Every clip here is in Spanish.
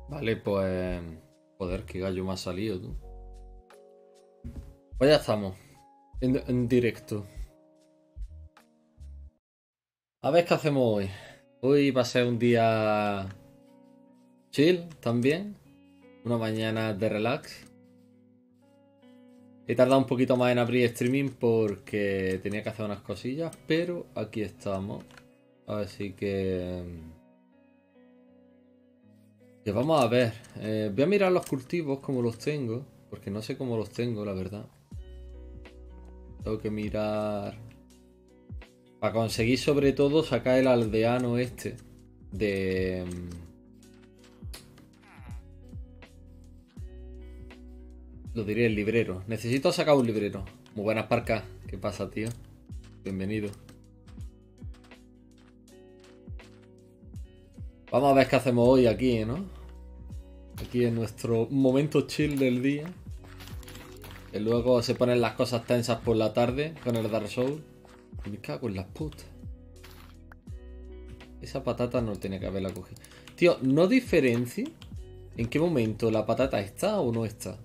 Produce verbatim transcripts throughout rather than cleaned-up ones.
Vale, pues... Joder, qué gallo me ha salido, tú. Pues ya estamos. En, en directo. A ver qué hacemos hoy. Hoy va a ser un día... chill, también. Una mañana de relax. He tardado un poquito más en abrir streaming porque tenía que hacer unas cosillas, pero aquí estamos. Así que... Que vamos a ver. Eh, voy a mirar los cultivos como los tengo, porque no sé cómo los tengo, la verdad. Tengo que mirar... Para conseguir sobre todo sacar el aldeano este de... Lo diré, el librero. Necesito sacar un librero. Muy buenas, Parcas. ¿Qué pasa, tío? Bienvenido. Vamos a ver qué hacemos hoy aquí, ¿no? Aquí en nuestro momento chill del día. Que luego se ponen las cosas tensas por la tarde con el Dark Souls. Me cago en las putas. Esa patata no tenía que haberla cogido. Tío, no diferencie en qué momento la patata está o no está.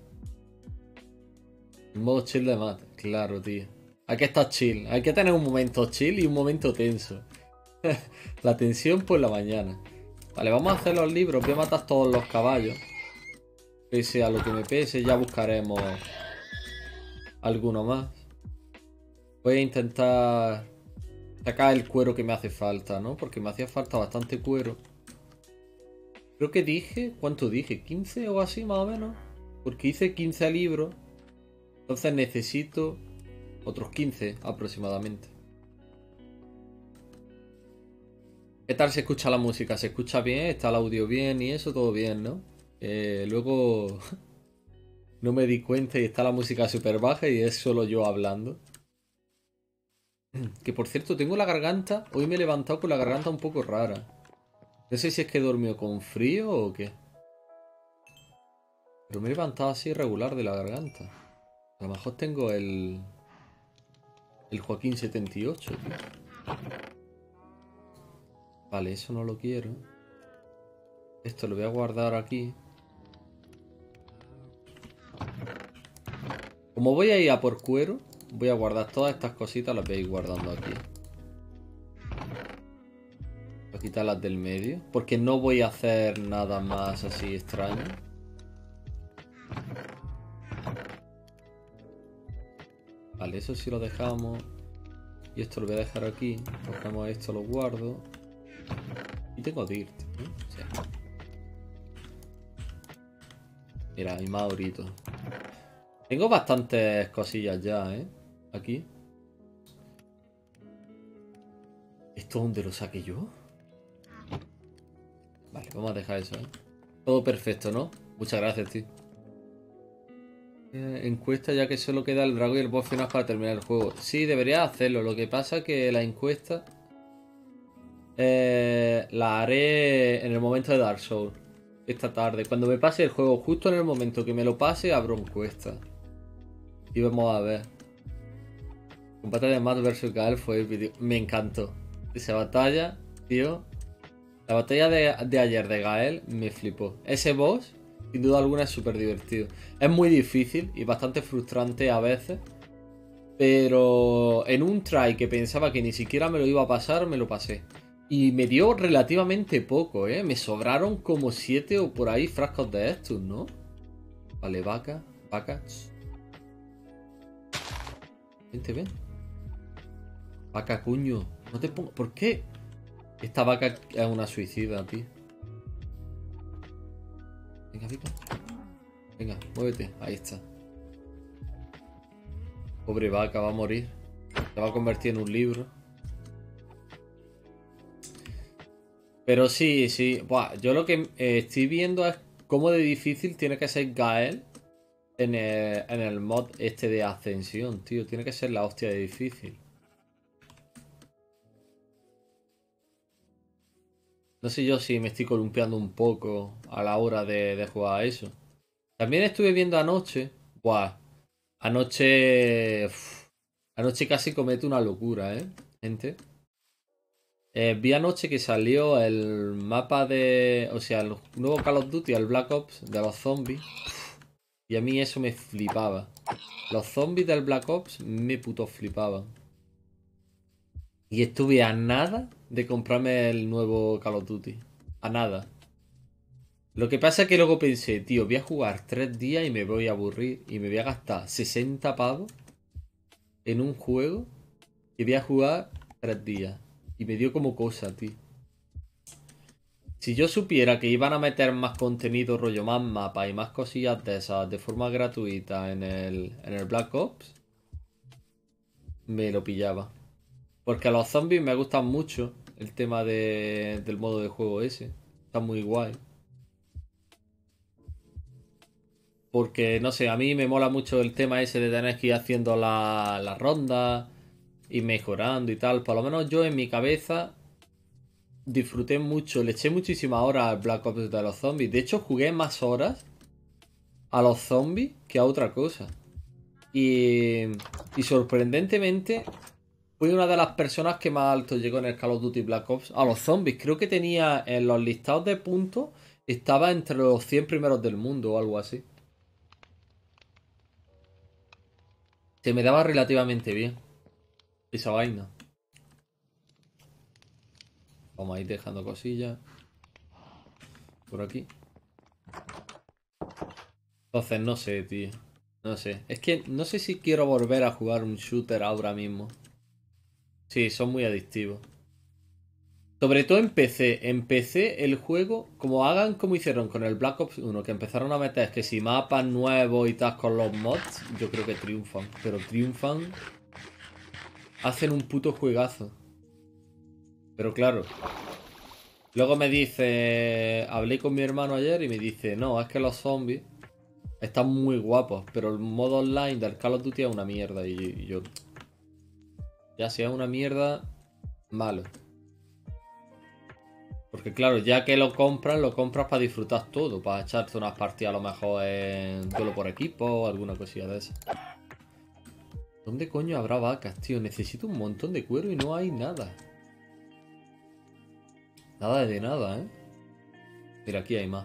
En modo chill de mate. Claro, tío. Hay que estar chill. Hay que tener un momento chill y un momento tenso. La tensión por la mañana. Vale, vamos a hacer los libros. Voy a matar todos los caballos. Pese a lo que me pese, ya buscaremos alguno más. Voy a intentar sacar el cuero que me hace falta, ¿no? Porque me hacía falta bastante cuero. Creo que dije... ¿Cuánto dije? ¿quince o así más o menos? Porque hice quince libros. Entonces necesito otros quince aproximadamente. ¿Qué tal se escucha la música? ¿Se escucha bien? ¿Está el audio bien? Y eso todo bien, ¿no? Eh, luego no me di cuenta y está la música súper baja y es solo yo hablando. Que por cierto, tengo la garganta. Hoy me he levantado con la garganta un poco rara. No sé si es que he dormido con frío o qué. Pero me he levantado así regular de la garganta. A lo mejor tengo el... El Joaquín setenta y ocho, tío. Vale, eso no lo quiero. Esto lo voy a guardar aquí. Como voy a ir a por cuero, voy a guardar todas estas cositas, las voy a ir guardando aquí. Voy a quitar las del medio, porque no voy a hacer nada más así extraño. Vale, eso sí lo dejamos. Y esto lo voy a dejar aquí. Cogemos esto, lo guardo. Y tengo dirt, ¿eh? Sí. Mira, hay más ahorita. Tengo bastantes cosillas ya, ¿eh? Aquí. ¿Esto dónde lo saqué yo? Vale, vamos a dejar eso, ¿eh? Todo perfecto, ¿no? Muchas gracias, tío. Eh, encuesta ya que solo queda el dragón y el boss final para terminar el juego. Sí, debería hacerlo. Lo que pasa es que la encuesta eh, la haré en el momento de Dark Souls. Esta tarde. Cuando me pase el juego, justo en el momento que me lo pase, abro encuesta. Y vamos a ver. Combate de Matt versus Gael fue el vídeo. Me encantó. Esa batalla, tío. La batalla de, de ayer de Gael me flipó. Ese boss, sin duda alguna, es súper divertido. Es muy difícil y bastante frustrante a veces. Pero en un try que pensaba que ni siquiera me lo iba a pasar, me lo pasé. Y me dio relativamente poco, ¿eh? Me sobraron como siete o por ahí frascos de estos, ¿no? Vale, vaca, vaca. Vente, ven. Vaca, cuño. No te pongo... ¿Por qué? Esta vaca es una suicida, tío. Venga, venga. Venga, muévete. Ahí está. Pobre vaca, va a morir. Se va a convertir en un libro. Pero sí, sí. Buah, yo lo que eh, estoy viendo es cómo de difícil tiene que ser Gael en el, en el mod este de ascensión, tío. Tiene que ser la hostia de difícil. No sé yo si me estoy columpiando un poco a la hora de, de jugar a eso. También estuve viendo anoche. Buah. Anoche... uf, anoche casi comete una locura, ¿eh? Gente. Eh, vi anoche que salió el mapa de... O sea, el nuevo Call of Duty, el Black Ops, de los zombies. Y a mí eso me flipaba. Los zombies del Black Ops me puto flipaban. Y estuve a nada de comprarme el nuevo Call of Duty. A nada. Lo que pasa es que luego pensé, tío, voy a jugar tres días y me voy a aburrir. Y me voy a gastar sesenta pavos en un juego y voy a jugar tres días. Y me dio como cosa, tío. Si yo supiera que iban a meter más contenido, rollo, más mapas y más cosillas de esas de forma gratuita en el, en el Black Ops, me lo pillaba. Porque a los zombies me gustan mucho el tema de, del modo de juego ese. Está muy guay. Porque, no sé, a mí me mola mucho el tema ese de tener que ir haciendo la, la ronda y mejorando y tal. Por lo menos yo en mi cabeza disfruté mucho, le eché muchísimas horas al Black Ops de los zombies. De hecho, jugué más horas a los zombies que a otra cosa. Y, y sorprendentemente, fui una de las personas que más alto llegó en el Call of Duty Black Ops. A los zombies, creo que tenía en los listados de puntos, estaba entre los cien primeros del mundo o algo así. Se me daba relativamente bien esa vaina. Vamos a ir dejando cosillas por aquí. Entonces, no sé, tío. No sé. Es que no sé si quiero volver a jugar un shooter ahora mismo. Sí, son muy adictivos. Sobre todo en P C. En P C el juego, como hagan como hicieron con el Black Ops uno, que empezaron a meter que si mapas nuevos y tal con los mods, yo creo que triunfan. Pero triunfan. Hacen un puto juegazo. Pero claro. Luego me dice... Hablé con mi hermano ayer y me dice, no, es que los zombies están muy guapos, pero el modo online del Call of Duty es una mierda. Y, y yo... Ya si es una mierda, malo. Porque claro, ya que lo compras, lo compras para disfrutar todo. Para echarte unas partidas a lo mejor en duelo por equipo o alguna cosilla de esa. ¿Dónde coño habrá vacas, tío? Necesito un montón de cuero y no hay nada. Nada de nada, ¿eh? Mira, aquí hay más.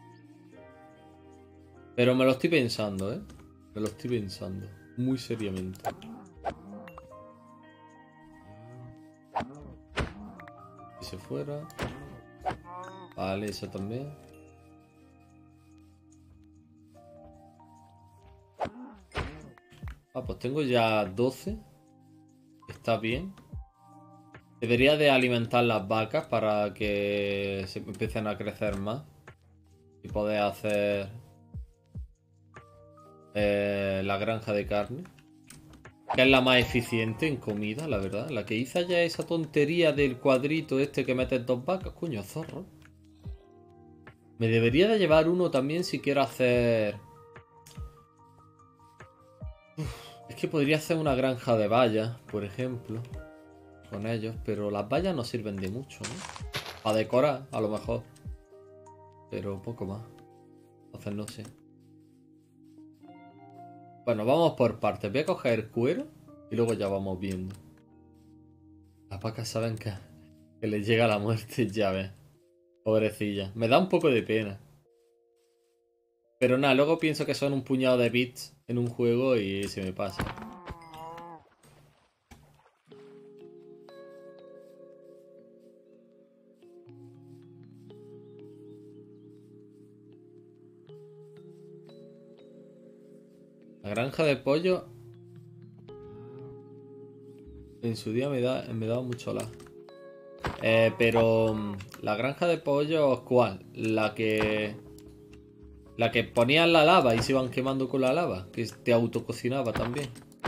Pero me lo estoy pensando, ¿eh? Me lo estoy pensando. Muy seriamente. Si se fuera... Vale, eso también. Ah, pues tengo ya doce. Está bien. Debería de alimentar las vacas para que se empiecen a crecer más. Y poder hacer eh, la granja de carne. Que es la más eficiente en comida, la verdad. La que hizo ya esa tontería del cuadrito este que metes dos vacas. Coño, zorro. Me debería de llevar uno también si quiero hacer... Uf, es que podría hacer una granja de vallas, por ejemplo. Con ellos. Pero las vallas no sirven de mucho, ¿no? Para decorar, a lo mejor. Pero poco más. Entonces no sé. Bueno, vamos por partes. Voy a coger cuero y luego ya vamos viendo. Las vacas saben que, que les llega la muerte, ya ves. Pobrecilla. Me da un poco de pena. Pero nada, luego pienso que son un puñado de bits en un juego y se me pasa. La granja de pollo en su día me da, me da mucho la. Eh, pero la granja de pollo, ¿cuál? La que... La que ponían la lava y se iban quemando con la lava. Que te autococinaba también.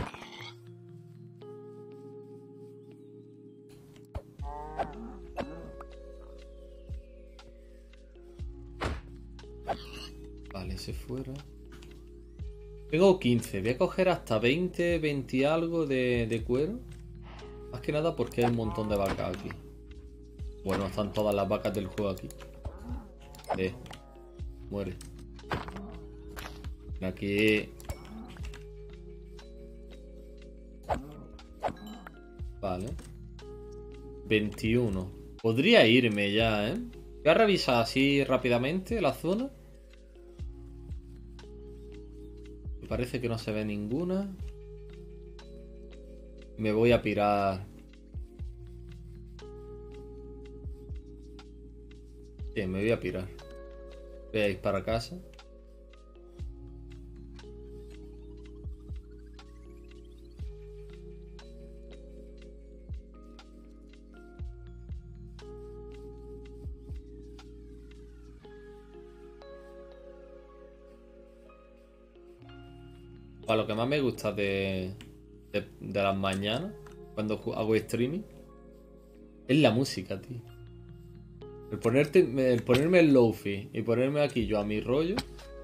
Vale, ese fuera. Tengo quince. Voy a coger hasta veinte, veinte y algo de, de cuero. Más que nada porque hay un montón de vacas aquí. Bueno, están todas las vacas del juego aquí. Eh, muere. Aquí. Vale. veintiuno. Podría irme ya, ¿eh? Voy a revisar así rápidamente la zona. Me parece que no se ve ninguna. Me voy a pirar. Sí, me voy a pirar. Voy a ir para casa. Para lo que más me gusta de, de, de las mañanas, cuando hago streaming, es la música, tío. El, ponerte, el ponerme el lofi y ponerme aquí yo a mi rollo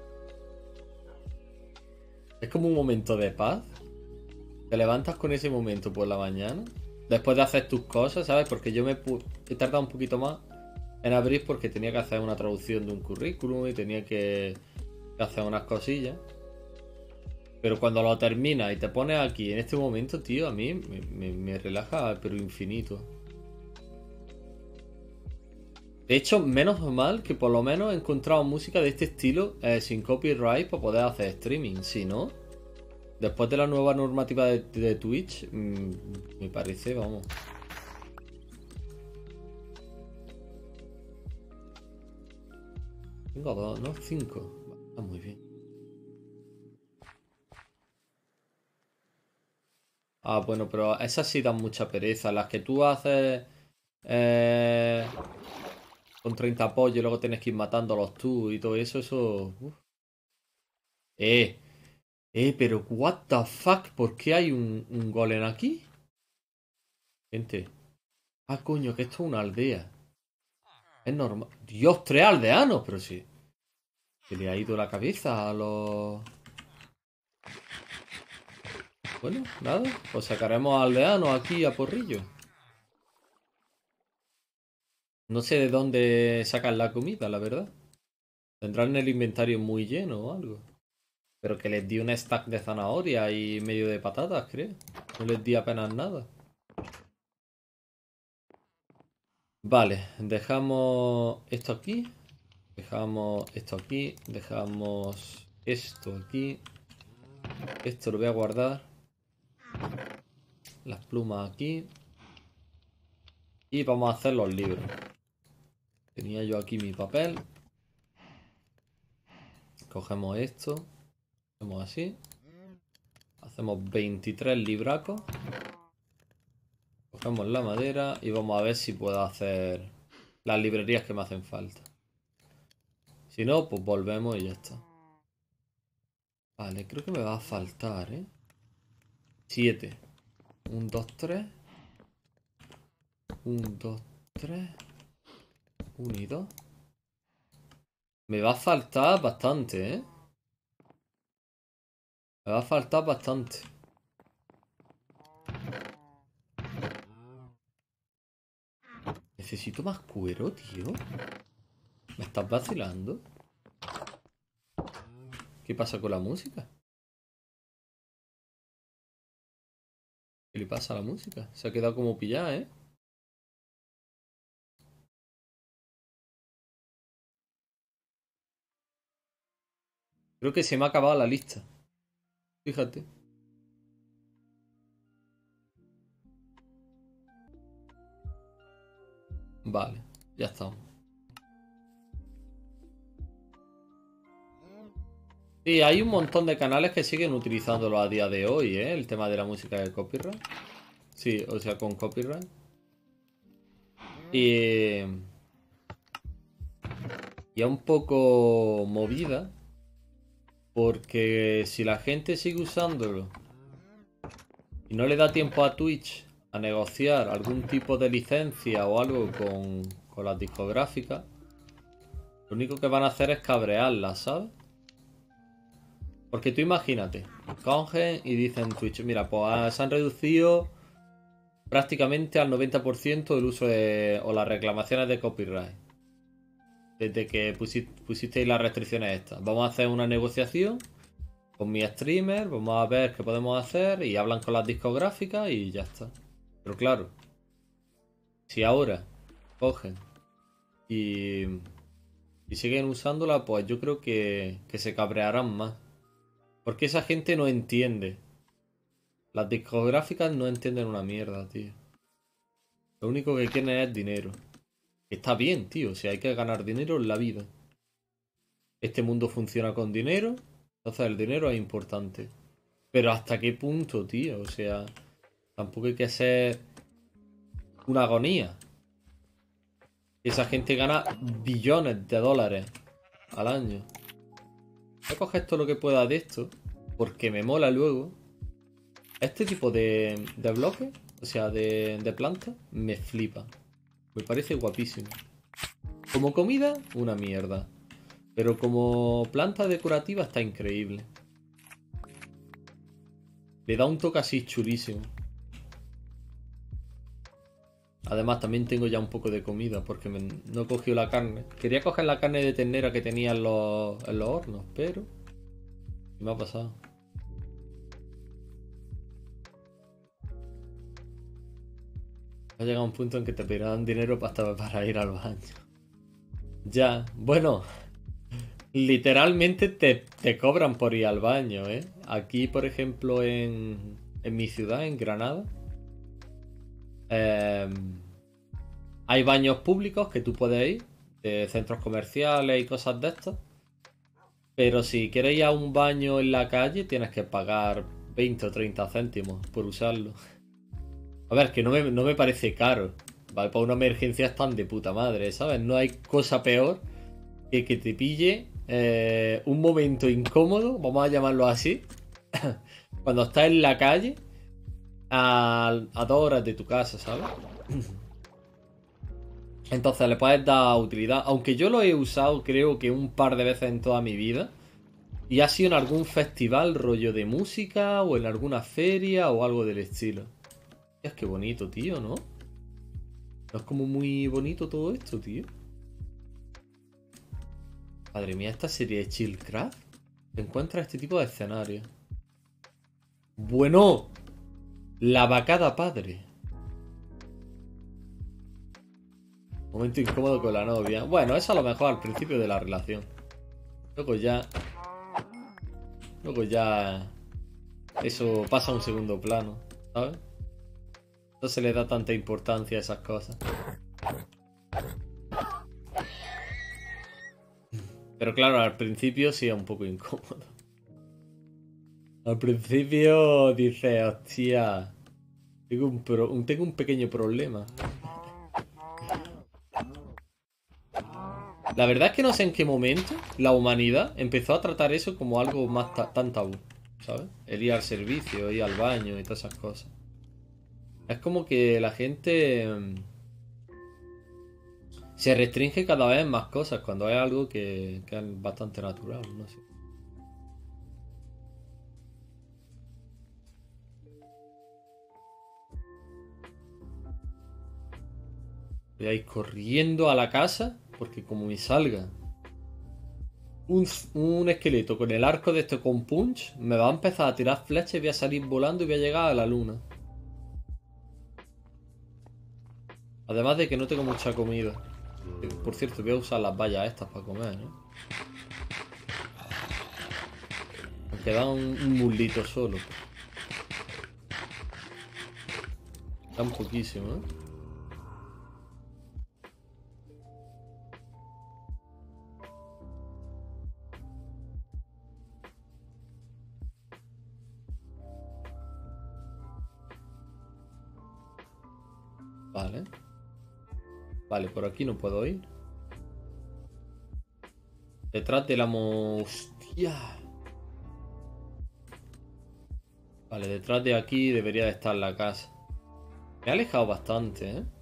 es como un momento de paz. Te levantas con ese momento por la mañana, después de hacer tus cosas, ¿sabes? Porque yo me he tardado un poquito más en abrir porque tenía que hacer una traducción de un currículum y tenía que, que hacer unas cosillas. Pero cuando lo terminas y te pones aquí en este momento, tío, a mí me, me, me relaja, pero infinito. De hecho, menos mal que por lo menos he encontrado música de este estilo eh, sin copyright para poder hacer streaming. Si no, después de la nueva normativa de, de Twitch, mmm, me parece, vamos. Tengo dos, ¿no? Cinco. Está muy bien. Ah, bueno, pero esas sí dan mucha pereza. Las que tú haces eh, con treinta pollos y luego tienes que ir matándolos tú y todo eso, eso... uf. Eh, eh, pero what the fuck, ¿por qué hay un, un golem aquí? Gente. Ah, coño, que esto es una aldea. Es normal. Dios, tres aldeanos, pero sí. Se le ha ido la cabeza a los... Bueno, nada. Pues sacaremos aldeanos aquí a porrillo. No sé de dónde sacan la comida, la verdad. Tendrán el inventario muy lleno o algo. Pero que les di un stack de zanahoria y medio de patatas, creo. No les di apenas nada. Vale, dejamos esto aquí. Dejamos esto aquí. Dejamos esto aquí. Esto lo voy a guardar. Las plumas aquí. Y vamos a hacer los libros. Tenía yo aquí mi papel. Cogemos esto. Hacemos así. Hacemos veintitrés libracos. Cogemos la madera y vamos a ver si puedo hacer las librerías que me hacen falta. Si no, pues volvemos y ya está. Vale, creo que me va a faltar, ¿eh? siete. uno, dos, tres. uno, dos, tres. uno y dos. Me va a faltar bastante, ¿eh? Me va a faltar bastante. Necesito más cuero, tío. ¿Me estás vacilando? ¿Qué pasa con la música? ¿Qué le pasa a la música? Se ha quedado como pillada, ¿eh? Creo que se me ha acabado la lista. Fíjate. Vale, ya estamos. Sí, hay un montón de canales que siguen utilizándolo a día de hoy, ¿eh? El tema de la música de copyright. Sí, o sea, con copyright. Y... Y es un poco movida. Porque si la gente sigue usándolo y no le da tiempo a Twitch a negociar algún tipo de licencia o algo con, con las discográficas, lo único que van a hacer es cabrearlas, ¿sabes? Porque tú imagínate, cogen y dicen en Twitch, mira, pues se han reducido prácticamente al noventa por ciento el uso de, o las reclamaciones de copyright. Desde que pusisteis las restricciones estas. Vamos a hacer una negociación con mi streamer, vamos a ver qué podemos hacer y hablan con las discográficas y ya está. Pero claro, Si ahora cogen y, y siguen usándola, pues yo creo que, que se cabrearán más. Porque esa gente no entiende. Las discográficas no entienden una mierda, tío. Lo único que quieren es dinero. Está bien, tío. Si hay que ganar dinero en la vida. Este mundo funciona con dinero. Entonces el dinero es importante. Pero ¿hasta qué punto, tío? O sea, tampoco hay que ser una agonía. Esa gente gana billones de dólares al año. Voy a coger todo lo que pueda de esto. Porque me mola luego. Este tipo de, de bloques, o sea, de, de plantas, me flipa. Me parece guapísimo. Como comida, una mierda. Pero como planta decorativa está increíble. Le da un toque así chulísimo. Además también tengo ya un poco de comida porque me, no he cogido la carne. Quería coger la carne de ternera que tenía en los, en los hornos, pero... ¿Qué me ha pasado? Ha llegado un punto en que te pedirán dinero para, para ir al baño. Ya, bueno... Literalmente te, te cobran por ir al baño, ¿eh? Aquí, por ejemplo, en, en mi ciudad, en Granada, eh, hay baños públicos que tú puedes ir, de centros comerciales y cosas de estas. Pero si quieres ir a un baño en la calle, tienes que pagar veinte o treinta céntimos por usarlo. A ver, que no me, no me parece caro. Vale, para una emergencia están de puta madre, ¿sabes? No hay cosa peor que que te pille eh, un momento incómodo, vamos a llamarlo así, cuando estás en la calle a, a dos horas de tu casa, ¿sabes? Entonces le puedes dar utilidad, aunque yo lo he usado creo que un par de veces en toda mi vida, y ha sido en algún festival rollo de música o en alguna feria o algo del estilo. Es que bonito, tío, ¿no? ¿No es como muy bonito todo esto, tío? Madre mía, esta serie de Chillcraft encuentra este tipo de escenarios. Bueno, la vacada padre. Momento incómodo con la novia. Bueno, eso a lo mejor al principio de la relación. Luego ya... Luego ya... Eso pasa a un segundo plano, ¿sabes? No se le da tanta importancia a esas cosas. Pero claro, al principio sí es un poco incómodo. Al principio dice, hostia, tengo un, pro un, tengo un pequeño problema. La verdad es que no sé en qué momento la humanidad empezó a tratar eso como algo más ta tan tabú, ¿sabes? El ir al servicio, ir al baño y todas esas cosas. Es como que la gente se restringe cada vez más cosas cuando es algo que, que es bastante natural, no sé. Voy a ir corriendo a la casa porque como me salga un, un esqueleto con el arco de esto con punch, me va a empezar a tirar flechas y voy a salir volando y voy a llegar a la luna. Además de que no tengo mucha comida. Por cierto, voy a usar las vallas estas para comer, ¿eh? Me queda un, un muslito solo. Está un poquísimo, ¿eh? Vale. Vale, por aquí no puedo ir. Detrás de la mo... ¡Hostia! Vale, detrás de aquí debería de estar la casa. Me he alejado bastante, ¿eh?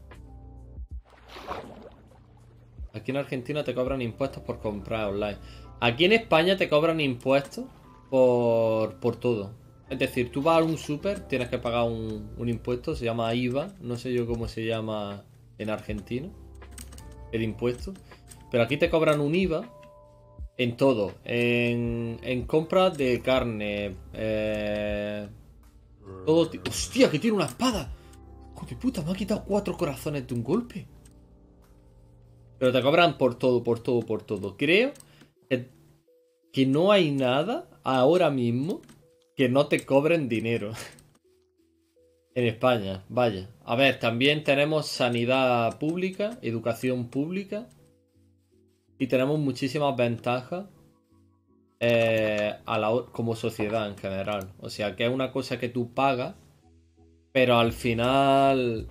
Aquí en Argentina te cobran impuestos por comprar online. Aquí en España te cobran impuestos por, por todo. Es decir, tú vas a un súper, tienes que pagar un, un impuesto, se llama I V A. No sé yo cómo se llama en Argentina el impuesto. Pero aquí te cobran un I V A en todo. En, en compras de carne. Eh, todo. ¡Hostia, que tiene una espada! Hijo de puta, me ha quitado cuatro corazones de un golpe. Pero te cobran por todo, por todo, por todo. Creo que, que no hay nada ahora mismo que no te cobren dinero. En España, vaya. A ver, también tenemos sanidad pública, educación pública. Y tenemos muchísimas ventajas eh, a la, como sociedad en general. O sea, que es una cosa que tú pagas, pero al final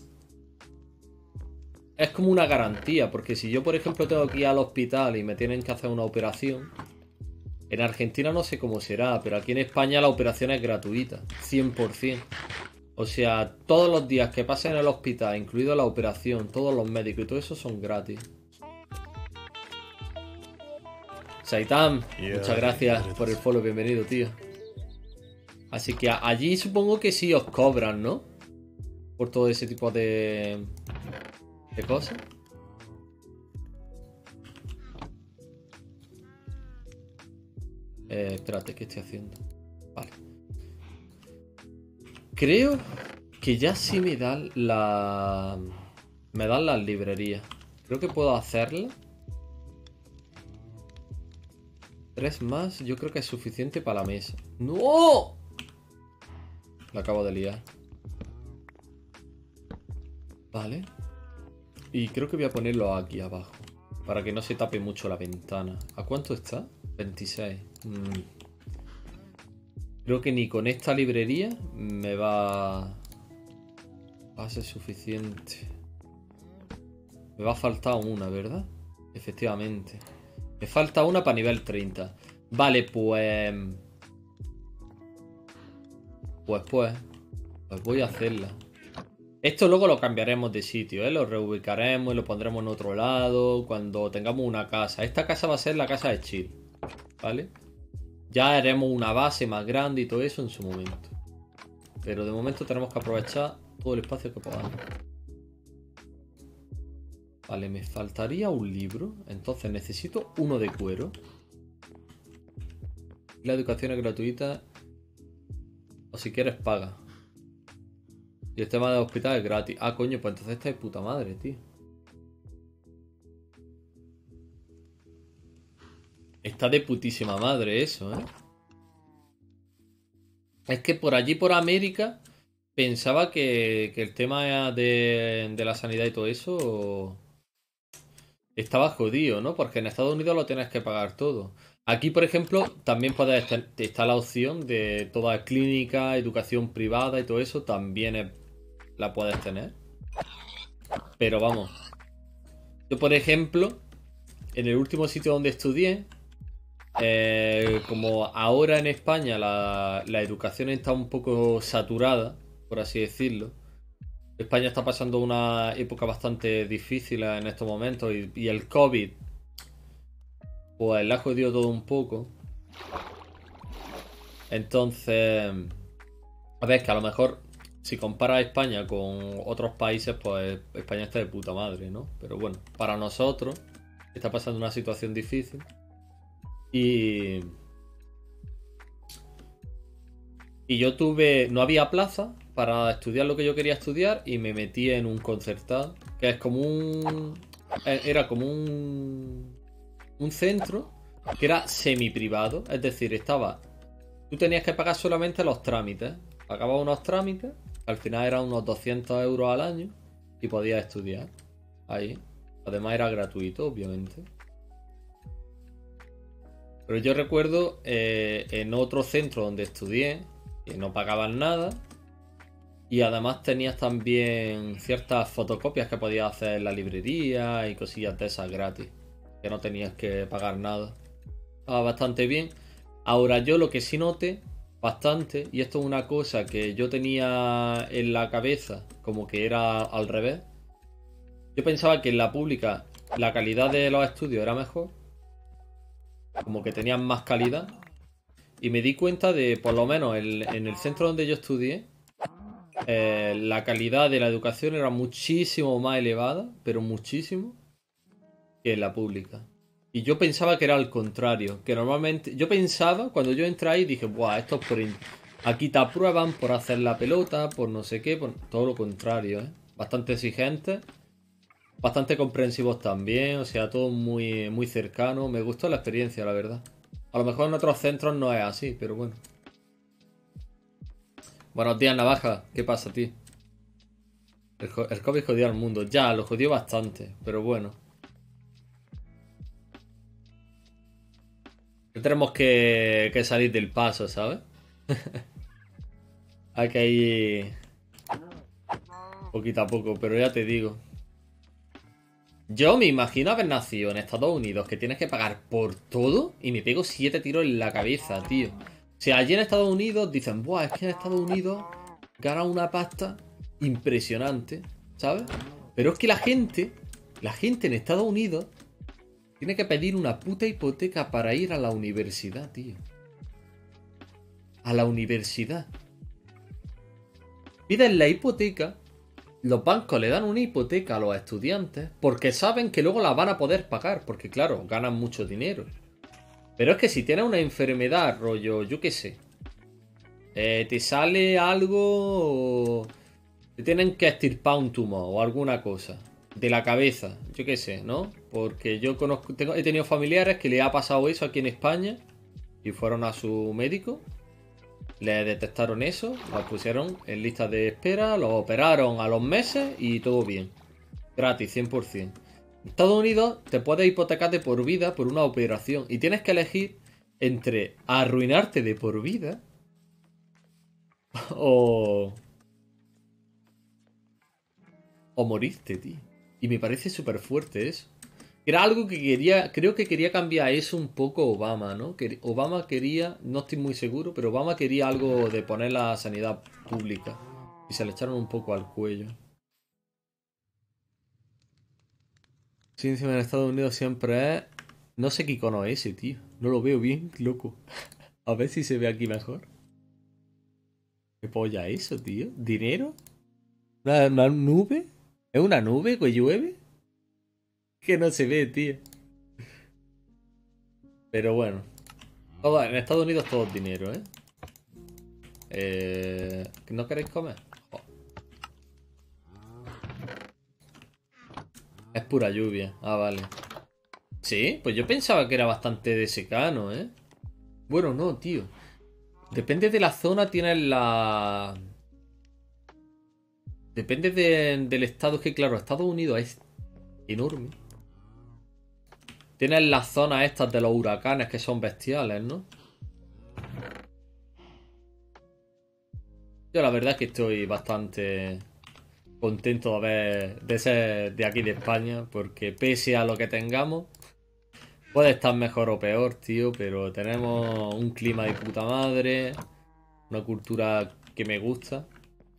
es como una garantía. Porque si yo, por ejemplo, tengo que ir al hospital y me tienen que hacer una operación, en Argentina no sé cómo será, pero aquí en España la operación es gratuita, cien por cien. O sea, todos los días que pasen en el hospital, incluido la operación, todos los médicos y todo eso son gratis. Saitam, muchas gracias por el follow, bienvenido, tío. Así que allí supongo que sí os cobran, ¿no? Por todo ese tipo de... de cosas. Eh, espérate, ¿qué estoy haciendo? Vale. Creo que ya sí me dan la... me dan las librerías. Creo que puedo hacerla. Tres más, yo creo que es suficiente para la mesa. ¡No! La acabo de liar. Vale. Y creo que voy a ponerlo aquí abajo. Para que no se tape mucho la ventana. ¿A cuánto está? veintiséis. Mm. Creo que ni con esta librería me va... va a ser suficiente. Me va a faltar una, ¿verdad? Efectivamente. Me falta una para nivel treinta. Vale, pues... Pues pues... Pues voy a hacerla. Esto luego lo cambiaremos de sitio, ¿eh? Lo reubicaremos y lo pondremos en otro lado cuando tengamos una casa. Esta casa va a ser la casa de chill, ¿vale? Ya haremos una base más grande y todo eso en su momento. Pero de momento tenemos que aprovechar todo el espacio que podamos. Vale, me faltaría un libro. Entonces necesito uno de cuero. La educación es gratuita. O si quieres paga. Y el tema del hospital es gratis. Ah, coño, pues entonces está de puta madre, tío. Está de putísima madre eso, ¿eh? Es que por allí, por América, pensaba que, que el tema de, de la sanidad y todo eso estaba jodido, ¿no? Porque en Estados Unidos lo tienes que pagar todo. Aquí, por ejemplo, también puedes estar, está la opción de toda clínica, educación privada y todo eso, también es, la puedes tener. Pero vamos, yo por ejemplo, en el último sitio donde estudié, eh, como ahora en España la, la educación está un poco saturada, por así decirlo. España está pasando una época bastante difícil en estos momentos y, y el COVID pues le ha jodido todo un poco. Entonces, a ver, que a lo mejor si comparas España con otros países, pues España está de puta madre, ¿no? Pero bueno, para nosotros está pasando una situación difícil. Y... Y yo tuve... No había plaza para estudiar lo que yo quería estudiar y me metí en un concertado, que es como un... Era como un... Un centro que era semi privado, es decir, estaba... Tú tenías que pagar solamente los trámites. Pagabas unos trámites, al final eran unos doscientos euros al año y podías estudiar ahí. Además era gratuito, obviamente. Pero yo recuerdo eh, en otro centro donde estudié, que no pagaban nada. Y además tenías también ciertas fotocopias que podías hacer en la librería y cosillas de esas gratis. Que no tenías que pagar nada. Estaba bastante bien. Ahora yo lo que sí noté bastante, y esto es una cosa que yo tenía en la cabeza como que era al revés. Yo pensaba que en la pública la calidad de los estudios era mejor. Como que tenían más calidad. Y me di cuenta de, por lo menos el, en el centro donde yo estudié, eh, la calidad de la educación era muchísimo más elevada, pero muchísimo, que en la pública. Y yo pensaba que era al contrario, que normalmente... Yo pensaba, cuando yo entré ahí, dije, buah, esto es por, in- Aquí te aprueban por hacer la pelota, por no sé qué, por todo lo contrario, ¿eh? Bastante exigentes, bastante comprensivos también, o sea, todo muy, muy cercano. Me gustó la experiencia, la verdad. A lo mejor en otros centros no es así, pero bueno. Buenos días, Navaja. ¿Qué pasa, tío? El, el COVID jodió al mundo. Ya, lo jodió bastante, pero bueno. Tenemos que, que salir del paso, ¿sabes? Hay que ir poquito a poco, pero ya te digo. Yo me imagino haber nacido en Estados Unidos, que tienes que pagar por todo y me pego siete tiros en la cabeza, tío. O sea, allí en Estados Unidos dicen, buah, es que en Estados Unidos gana una pasta impresionante, ¿sabes? Pero es que la gente, la gente en Estados Unidos tiene que pedir una puta hipoteca para ir a la universidad, tío. A la universidad. Piden la hipoteca. Los bancos le dan una hipoteca a los estudiantes porque saben que luego la van a poder pagar, porque claro, ganan mucho dinero. Pero es que si tienes una enfermedad, rollo, yo qué sé, eh, te sale algo, te tienen que extirpar un tumor o alguna cosa de la cabeza, yo qué sé, ¿no? Porque yo conozco, tengo, he tenido familiares que le ha pasado eso aquí en España y fueron a su médico. Le detectaron eso, los pusieron en lista de espera, los operaron a los meses y todo bien. Gratis, cien por ciento. En Estados Unidos te puedes hipotecar de por vida por una operación y tienes que elegir entre arruinarte de por vida o, o morirte, tío. Y me parece súper fuerte eso. Era algo que quería, creo que quería cambiar eso un poco Obama, ¿no? Que Obama quería, no estoy muy seguro, pero Obama quería algo de poner la sanidad pública. Y se le echaron un poco al cuello. Sí, encima en Estados Unidos siempre es... No sé qué icono es ese, tío. No lo veo bien, loco. A ver si se ve aquí mejor. ¿Qué polla es eso, tío? ¿Dinero? ¿Una, una nube? ¿Es una nube que llueve? Que no se ve, tío. Pero bueno. Todo, en Estados Unidos todo es dinero, ¿eh? Eh, ¿No queréis comer? Jo. Es pura lluvia. Ah, vale. Sí, pues yo pensaba que era bastante de secano, ¿eh? Bueno, no, tío. Depende de la zona, tienes la... Depende de- del estado. Es que, claro, Estados Unidos es enorme. Tienes las zonas estas de los huracanes que son bestiales, ¿no? Yo la verdad es que estoy bastante contento de, haber, de ser de aquí de España, porque pese a lo que tengamos, puede estar mejor o peor, tío, pero tenemos un clima de puta madre, una cultura que me gusta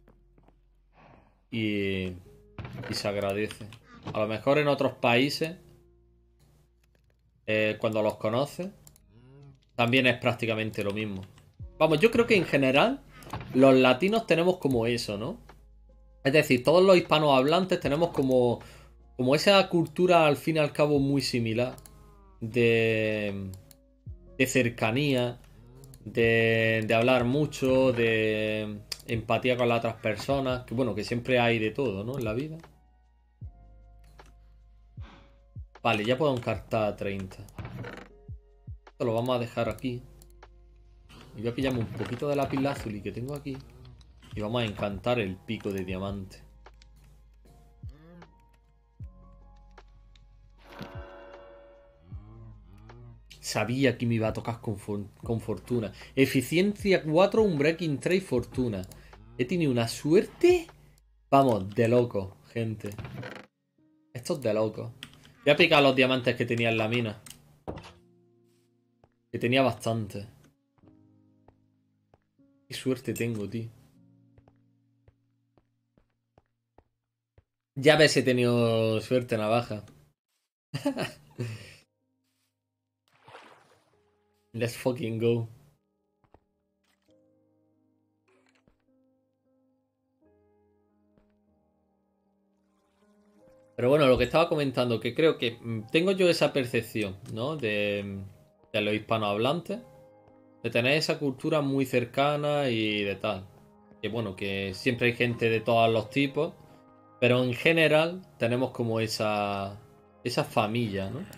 y, y se agradece. A lo mejor en otros países, eh, cuando los conoces, también es prácticamente lo mismo. Vamos, yo creo que en general los latinos tenemos como eso, ¿no? Es decir, todos los hispanohablantes tenemos como, como esa cultura al fin y al cabo muy similar de, de cercanía, de, de hablar mucho, de empatía con las otras personas, que bueno, que siempre hay de todo, ¿no? En la vida. Vale, ya puedo encartar treinta. Esto lo vamos a dejar aquí. Y voy a pillarme un poquito de lapislázuli que tengo aquí. Y vamos a encantar el pico de diamante. Sabía que me iba a tocar con, for con fortuna. Eficiencia cuatro, un breaking tres, fortuna. He tenido una suerte. Vamos, de loco, gente. Esto es de loco. Voy a picar los diamantes que tenía en la mina. Que tenía bastante. Qué suerte tengo, tío. Ya ves, he tenido suerte, navaja. Let's fucking go. Pero bueno, lo que estaba comentando, que creo que mm, tengo yo esa percepción, ¿no? De, de los hispanohablantes. De tener esa cultura muy cercana y de tal. Que bueno, que siempre hay gente de todos los tipos. Pero en general tenemos como esa... Esa familia, ¿no?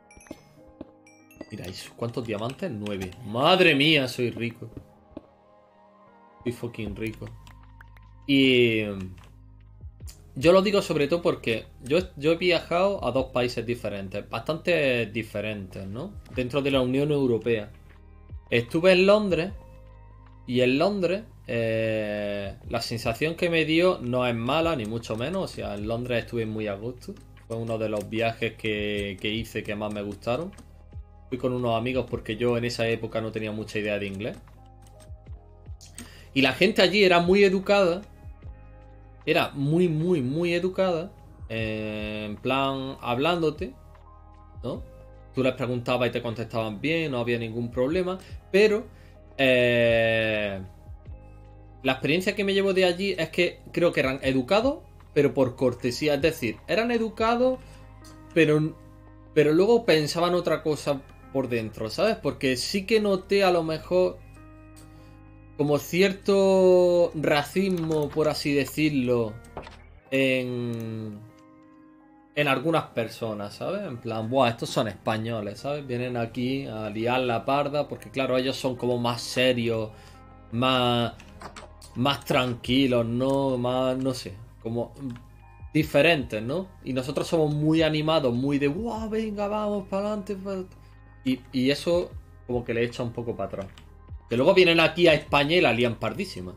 Mira, ¿cuántos diamantes? Nueve. ¡Madre mía! Soy rico. Soy fucking rico. Y... Yo lo digo sobre todo porque yo, yo he viajado a dos países diferentes. Bastante diferentes, ¿no? Dentro de la Unión Europea. Estuve en Londres. Y en Londres... Eh, la sensación que me dio no es mala, ni mucho menos. O sea, en Londres estuve muy a gusto. Fue uno de los viajes que, que hice que más me gustaron. Fui con unos amigos porque yo en esa época no tenía mucha idea de inglés. Y la gente allí era muy educada. Era muy, muy, muy educada. Eh, en plan, hablándote, ¿no? Tú les preguntabas y te contestaban bien, no había ningún problema. Pero... Eh, la experiencia que me llevo de allí es que creo que eran educados, pero por cortesía. Es decir, eran educados, pero, pero luego pensaban otra cosa por dentro, ¿sabes? Porque sí que noté a lo mejor como cierto racismo, por así decirlo, en, en algunas personas, ¿sabes? En plan, buah, estos son españoles, ¿sabes? Vienen aquí a liar la parda porque, claro, ellos son como más serios, más... más tranquilos, ¿no? Más, no sé, como diferentes, ¿no? Y nosotros somos muy animados, muy de, ¡wow! Venga, vamos, para adelante. Pa... Y, y eso como que le echa un poco para atrás. Que luego vienen aquí a España y la lían pardísima.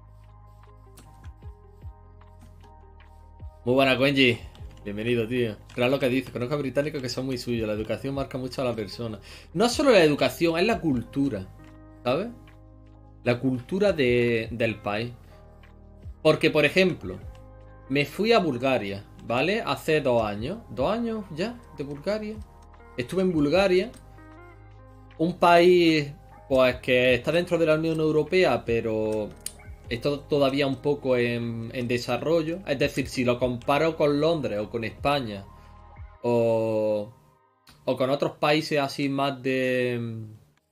Muy buena, Kenji. Bienvenido, tío. Claro lo que dices, conozco a británicos que son muy suyos. La educación marca mucho a la persona. No solo la educación, es la cultura, ¿sabes? La cultura de, del país. Porque, por ejemplo, me fui a Bulgaria, ¿vale? Hace dos años. ¿Dos años ya de Bulgaria? Estuve en Bulgaria. Un país, pues, que está dentro de la Unión Europea, pero está todavía un poco en, en desarrollo. Es decir, si lo comparo con Londres o con España, o, o con otros países así más de,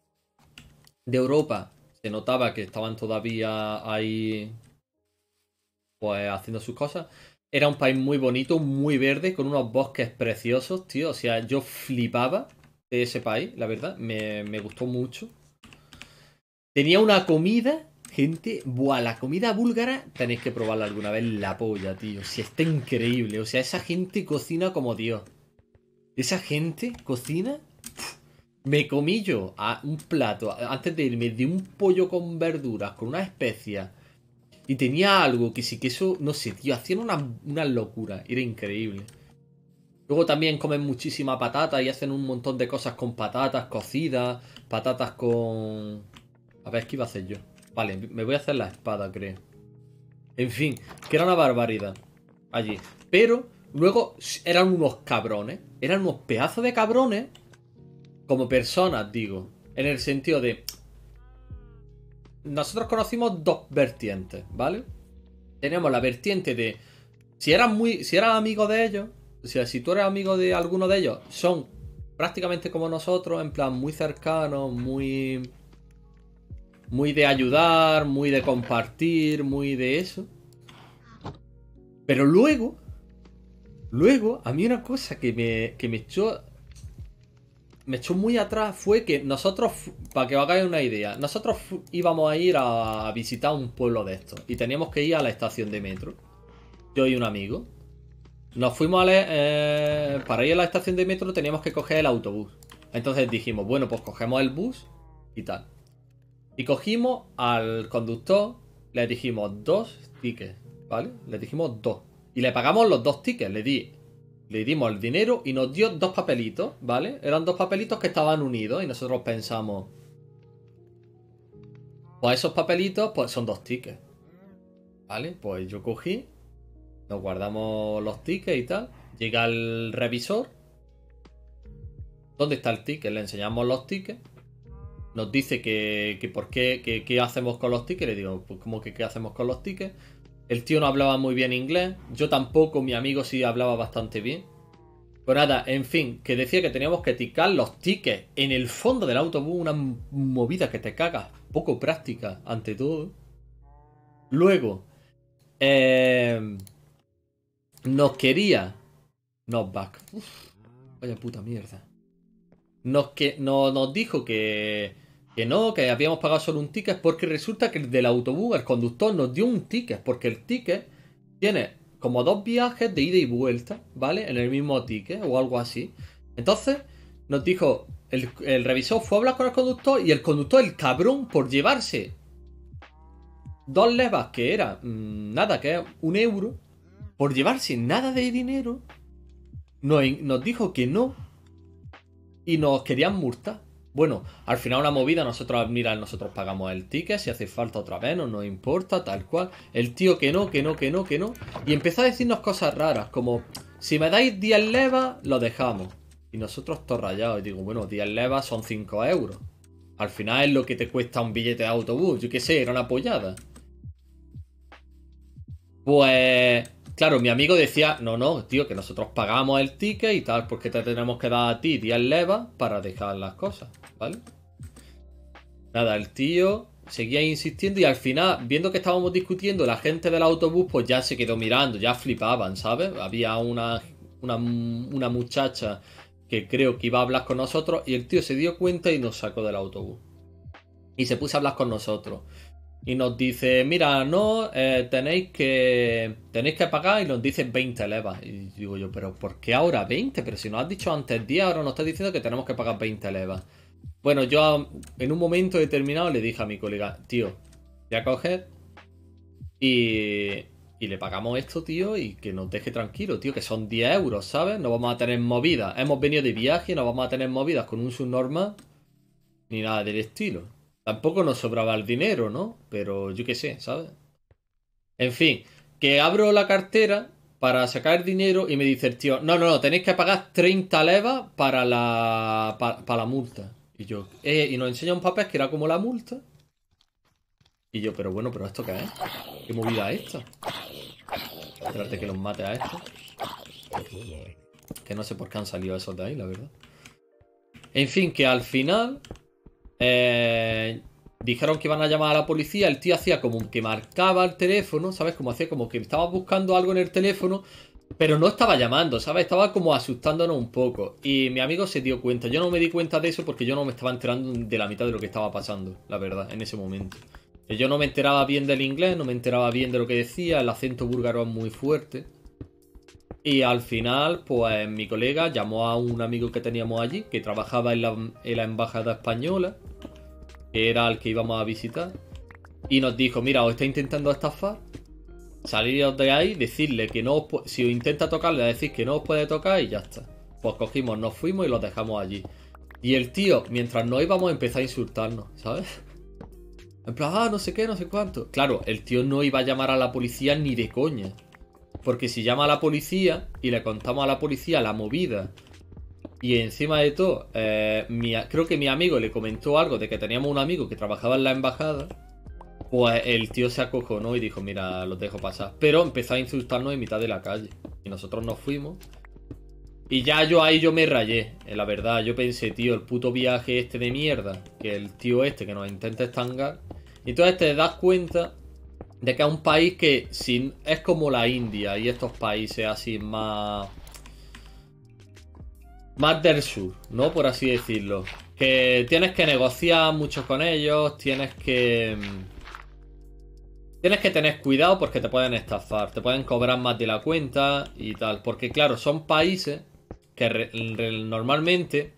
de Europa, se notaba que estaban todavía ahí, pues, haciendo sus cosas. Era un país muy bonito, muy verde, con unos bosques preciosos, tío. O sea, yo flipaba de ese país, la verdad. Me, me gustó mucho. Tenía una comida, gente. Buah, la comida búlgara tenéis que probarla alguna vez, la polla, tío. O sea, está increíble. O sea, esa gente cocina como Dios. Esa gente cocina... Me comí yo a un plato, antes de irme, de un pollo con verduras, con unas especias. Y tenía algo que sí que eso, no sé, tío, hacían una, una locura. Era increíble. Luego también comen muchísima patata y hacen un montón de cosas con patatas cocidas, patatas con... A ver, ¿qué iba a hacer yo? Vale, me voy a hacer la espada, creo. En fin, que era una barbaridad allí. Pero luego eran unos cabrones. Eran unos pedazos de cabrones. Como personas, digo. En el sentido de... Nosotros conocimos dos vertientes, ¿vale? Teníamos la vertiente de... Si eras muy... Si eras amigo de ellos... O sea, si tú eres amigo de alguno de ellos, son prácticamente como nosotros, en plan muy cercanos, muy... Muy de ayudar, muy de compartir, muy de eso. Pero luego... Luego, a mí una cosa que me, que me echó... Me echó muy atrás fue que nosotros, para que os hagáis una idea, nosotros íbamos a ir a visitar un pueblo de estos y teníamos que ir a la estación de metro. Yo y un amigo. Nos fuimos a la, eh, para ir a la estación de metro teníamos que coger el autobús. Entonces dijimos, bueno, pues cogemos el bus y tal. Y cogimos al conductor, le dijimos dos tickets, ¿vale? Le dijimos dos. Y le pagamos los dos tickets, le di... Le dimos el dinero y nos dio dos papelitos, ¿vale? Eran dos papelitos que estaban unidos y nosotros pensamos... Pues esos papelitos, pues son dos tickets. ¿Vale? Pues yo cogí, nos guardamos los tickets y tal. Llega el revisor. ¿Dónde está el ticket? Le enseñamos los tickets. Nos dice que, que por qué, que, qué hacemos con los tickets. Le digo, pues ¿cómo que qué hacemos con los El tío no hablaba muy bien inglés. Yo tampoco, mi amigo sí hablaba bastante bien. Pues nada, en fin, que decía que teníamos que ticar los tickets en el fondo del autobús, una movida que te cagas, poco práctica, ante todo. Luego, eh, nos quería... Knockback. Uf, vaya puta mierda. Nos, que, no, nos dijo que, que no, que habíamos pagado solo un ticket porque resulta que el del autobús, el conductor, nos dio un ticket porque el ticket tiene como dos viajes de ida y vuelta, ¿vale? En el mismo ticket o algo así. Entonces nos dijo, el, el revisor fue a hablar con el conductor y el conductor, el cabrón, por llevarse dos levas que era mmm, nada, que es un euro, por llevarse nada de dinero, nos, nos dijo que no y nos querían multar. Bueno, al final una movida, nosotros, mira, nosotros pagamos el ticket, si hace falta otra vez, no nos importa, tal cual. El tío que no, que no, que no, que no. Y empezó a decirnos cosas raras, como, si me dais diez levas, lo dejamos. Y nosotros todos rayados, y digo, bueno, diez levas son cinco euros. Al final es lo que te cuesta un billete de autobús, yo qué sé, era una pollada. Pues... Claro, mi amigo decía, no, no, tío, que nosotros pagamos el ticket y tal, porque te tenemos que dar a ti diez levas para dejar las cosas, ¿vale? Nada, el tío seguía insistiendo y al final, viendo que estábamos discutiendo, la gente del autobús pues ya se quedó mirando, ya flipaban, ¿sabes? Había una, una, una muchacha que creo que iba a hablar con nosotros y el tío se dio cuenta y nos sacó del autobús. Y se puso a hablar con nosotros. Y nos dice, mira, no, eh, tenéis que tenéis que pagar y nos dice veinte levas. Y digo yo, pero ¿por qué ahora veinte? Pero si nos has dicho antes diez, ahora nos estás diciendo que tenemos que pagar veinte levas. Bueno, yo en un momento determinado le dije a mi colega, tío, voy a coger y, y le pagamos esto, tío, y que nos deje tranquilo, tío, que son diez euros, ¿sabes? No vamos a tener movidas. Hemos venido de viaje y no vamos a tener movidas con un subnormal ni nada del estilo. Tampoco nos sobraba el dinero, ¿no? Pero yo qué sé, ¿sabes? En fin, que abro la cartera para sacar el dinero y me dice el tío, no, no, no, tenéis que pagar treinta levas para la, para, para la multa. Y yo, eh, y nos enseña un papel que era como la multa. Y yo, pero bueno, pero ¿esto qué es? ¿Qué movida es esta? Espérate que los mate a estos. Que no sé por qué han salido esos de ahí, la verdad. En fin, que al final... Eh, dijeron que iban a llamar a la policía. El tío hacía como que marcaba el teléfono, ¿sabes? Como hacía como que estaba buscando algo en el teléfono, pero no estaba llamando, ¿sabes? Estaba como asustándonos un poco. Y mi amigo se dio cuenta. Yo no me di cuenta de eso porque yo no me estaba enterando de la mitad de lo que estaba pasando, la verdad, en ese momento. Yo no me enteraba bien del inglés, no me enteraba bien de lo que decía. El acento búlgaro es muy fuerte. Y al final, pues mi colega llamó a un amigo que teníamos allí, que trabajaba en la, en la embajada española, que era el que íbamos a visitar, y nos dijo, mira, os está intentando estafar, saliros de ahí, decirle que no os si os intenta tocarle, decís que no os puede tocar y ya está. Pues cogimos, nos fuimos y los dejamos allí. Y el tío, mientras nos íbamos, empezó a insultarnos, ¿sabes? En plan, ah, no sé qué, no sé cuánto. Claro, el tío no iba a llamar a la policía ni de coña. Porque si llama a la policía y le contamos a la policía la movida y encima de todo, eh, mi, creo que mi amigo le comentó algo de que teníamos un amigo que trabajaba en la embajada, pues el tío se acojonó y dijo, mira, los dejo pasar. Pero empezó a insultarnos en mitad de la calle. Y nosotros nos fuimos. Y ya yo ahí yo me rayé, la verdad. Yo pensé, tío, el puto viaje este de mierda, que el tío este que nos intenta estangar. Y entonces te das cuenta de que es un país que sin, es como la India y estos países así más... Más del sur, ¿no? Por así decirlo. Que tienes que negociar mucho con ellos, tienes que... Tienes que tener cuidado porque te pueden estafar, te pueden cobrar más de la cuenta y tal. Porque claro, son países que re, re, normalmente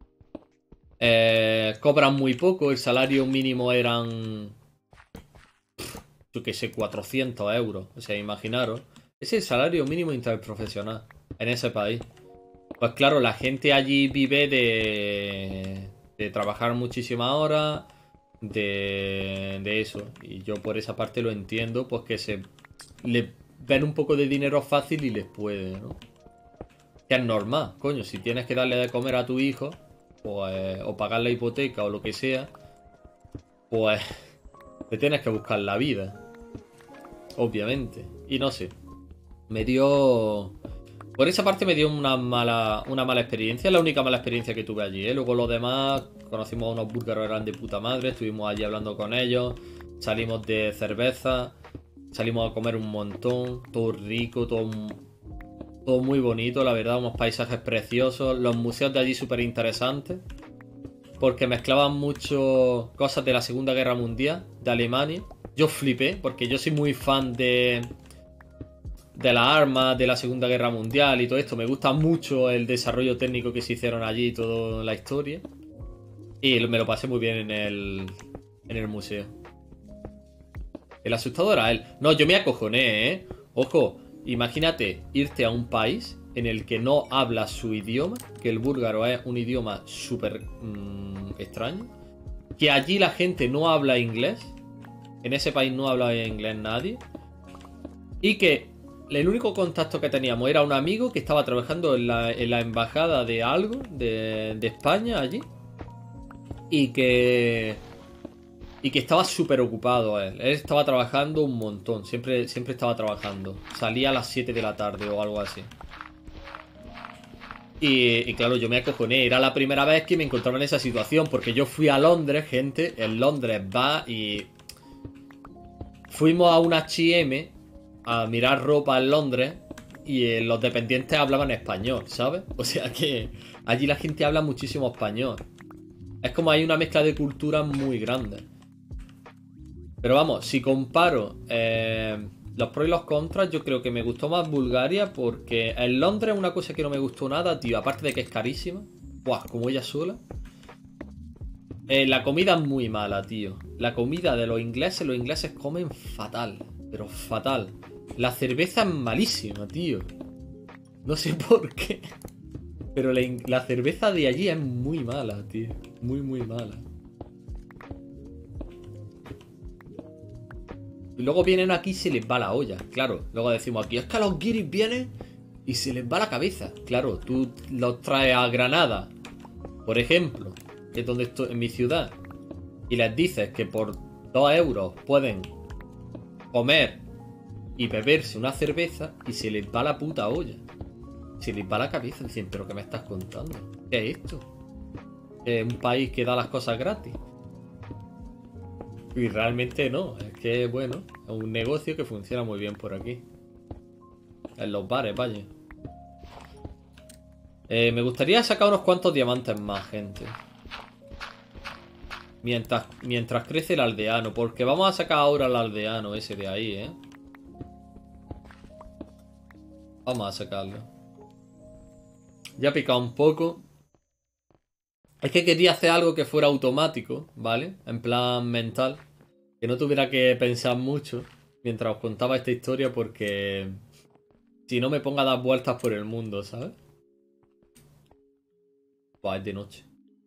eh, cobran muy poco. El salario mínimo eran... yo que sé, cuatrocientos euros. O sea, imaginaros. Ese es el salario mínimo interprofesional en ese país. Pues claro, la gente allí vive de, de trabajar muchísimas horas, de, de eso. Y yo por esa parte lo entiendo, pues que se le ven un poco de dinero fácil y les puede, ¿no? Que es normal, coño, si tienes que darle de comer a tu hijo, pues, o pagar la hipoteca o lo que sea, pues te tienes que buscar la vida. Obviamente. Y no sé, me dio... Por esa parte me dio una mala, una mala experiencia. Es la única mala experiencia que tuve allí, ¿eh? Luego los demás, conocimos a unos búlgaros, eran de puta madre. Estuvimos allí hablando con ellos. Salimos de cerveza. Salimos a comer un montón. Todo rico, todo, todo muy bonito, la verdad. Unos paisajes preciosos. Los museos de allí súper interesantes. Porque mezclaban mucho cosas de la Segunda Guerra Mundial, de Alemania. Yo flipé, porque yo soy muy fan de... de las armas de la Segunda Guerra Mundial y todo esto. Me gusta mucho el desarrollo técnico que se hicieron allí y toda la historia. Y me lo pasé muy bien en el, en el museo. El asustado era él. No, yo me acojoné, ¿eh? Ojo, imagínate irte a un país en el que no hablas su idioma, que el búlgaro es un idioma súper mmm, extraño, que allí la gente no habla inglés, en ese país no habla inglés nadie, y que el único contacto que teníamos era un amigo que estaba trabajando en la, en la embajada de algo, de, de España allí. Y que... Y que estaba súper ocupado él. Él estaba trabajando un montón. Siempre, siempre estaba trabajando. Salía a las siete de la tarde o algo así. Y, y claro, yo me acojoné. Era la primera vez que me encontraba en esa situación. Porque yo fui a Londres, gente. En Londres va y... Fuimos a una H y M a mirar ropa en Londres y eh, los dependientes hablaban español, ¿sabes? O sea que allí la gente habla muchísimo español. Es como hay una mezcla de culturas muy grande. Pero vamos, si comparo eh, los pros y los contras, yo creo que me gustó más Bulgaria porque en Londres una cosa que no me gustó nada, tío, aparte de que es carísima, buah, como ella sola. Eh, la comida es muy mala, tío. La comida de los ingleses, los ingleses comen fatal, pero fatal. La cerveza es malísima, tío. No sé por qué. Pero la, la cerveza de allí es muy mala, tío. Muy, muy mala. Y luego vienen aquí y se les va la olla. Claro, luego decimos aquí, es que a los guiris vienen y se les va la cabeza. Claro, tú los traes a Granada, por ejemplo, que es donde estoy, en mi ciudad, y les dices que por dos euros pueden comer y beberse una cerveza y se les va la puta olla. Se les va la cabeza. Dicen, ¿pero qué me estás contando? ¿Qué es esto? ¿Es un país que da las cosas gratis? Y realmente no. Es que, bueno, es un negocio que funciona muy bien por aquí. En los bares, vaya. Eh, me gustaría sacar unos cuantos diamantes más, gente. Mientras, mientras crece el aldeano. Porque vamos a sacar ahora el aldeano ese de ahí, ¿eh? Vamos a sacarlo. Ya he picado un poco. Es que quería hacer algo que fuera automático, ¿vale? En plan mental. Que no tuviera que pensar mucho mientras os contaba esta historia porque... Si no me ponga a dar vueltas por el mundo, ¿sabes? Pues es de noche.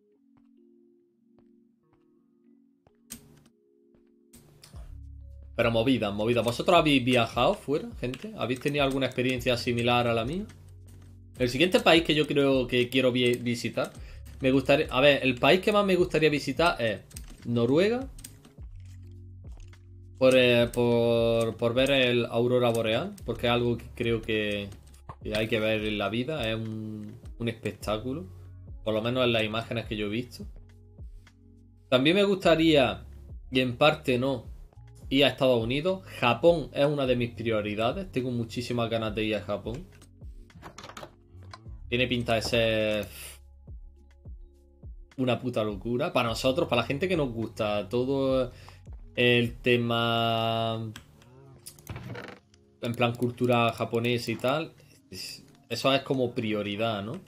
Pero movida, movida. ¿Vosotros habéis viajado fuera, gente? ¿Habéis tenido alguna experiencia similar a la mía? El siguiente país que yo creo que quiero vi visitar... Me gustaría... A ver, el país que más me gustaría visitar es Noruega. Por, eh, por, por ver el aurora boreal. Porque es algo que creo que, que hay que ver en la vida. Es un, un espectáculo. Por lo menos en las imágenes que yo he visto. También me gustaría, y en parte no, ir a Estados Unidos. Japón es una de mis prioridades. Tengo muchísimas ganas de ir a Japón. Tiene pinta de ser una puta locura. Para nosotros, para la gente que nos gusta todo el tema en plan cultura japonesa y tal, eso es como prioridad, ¿no?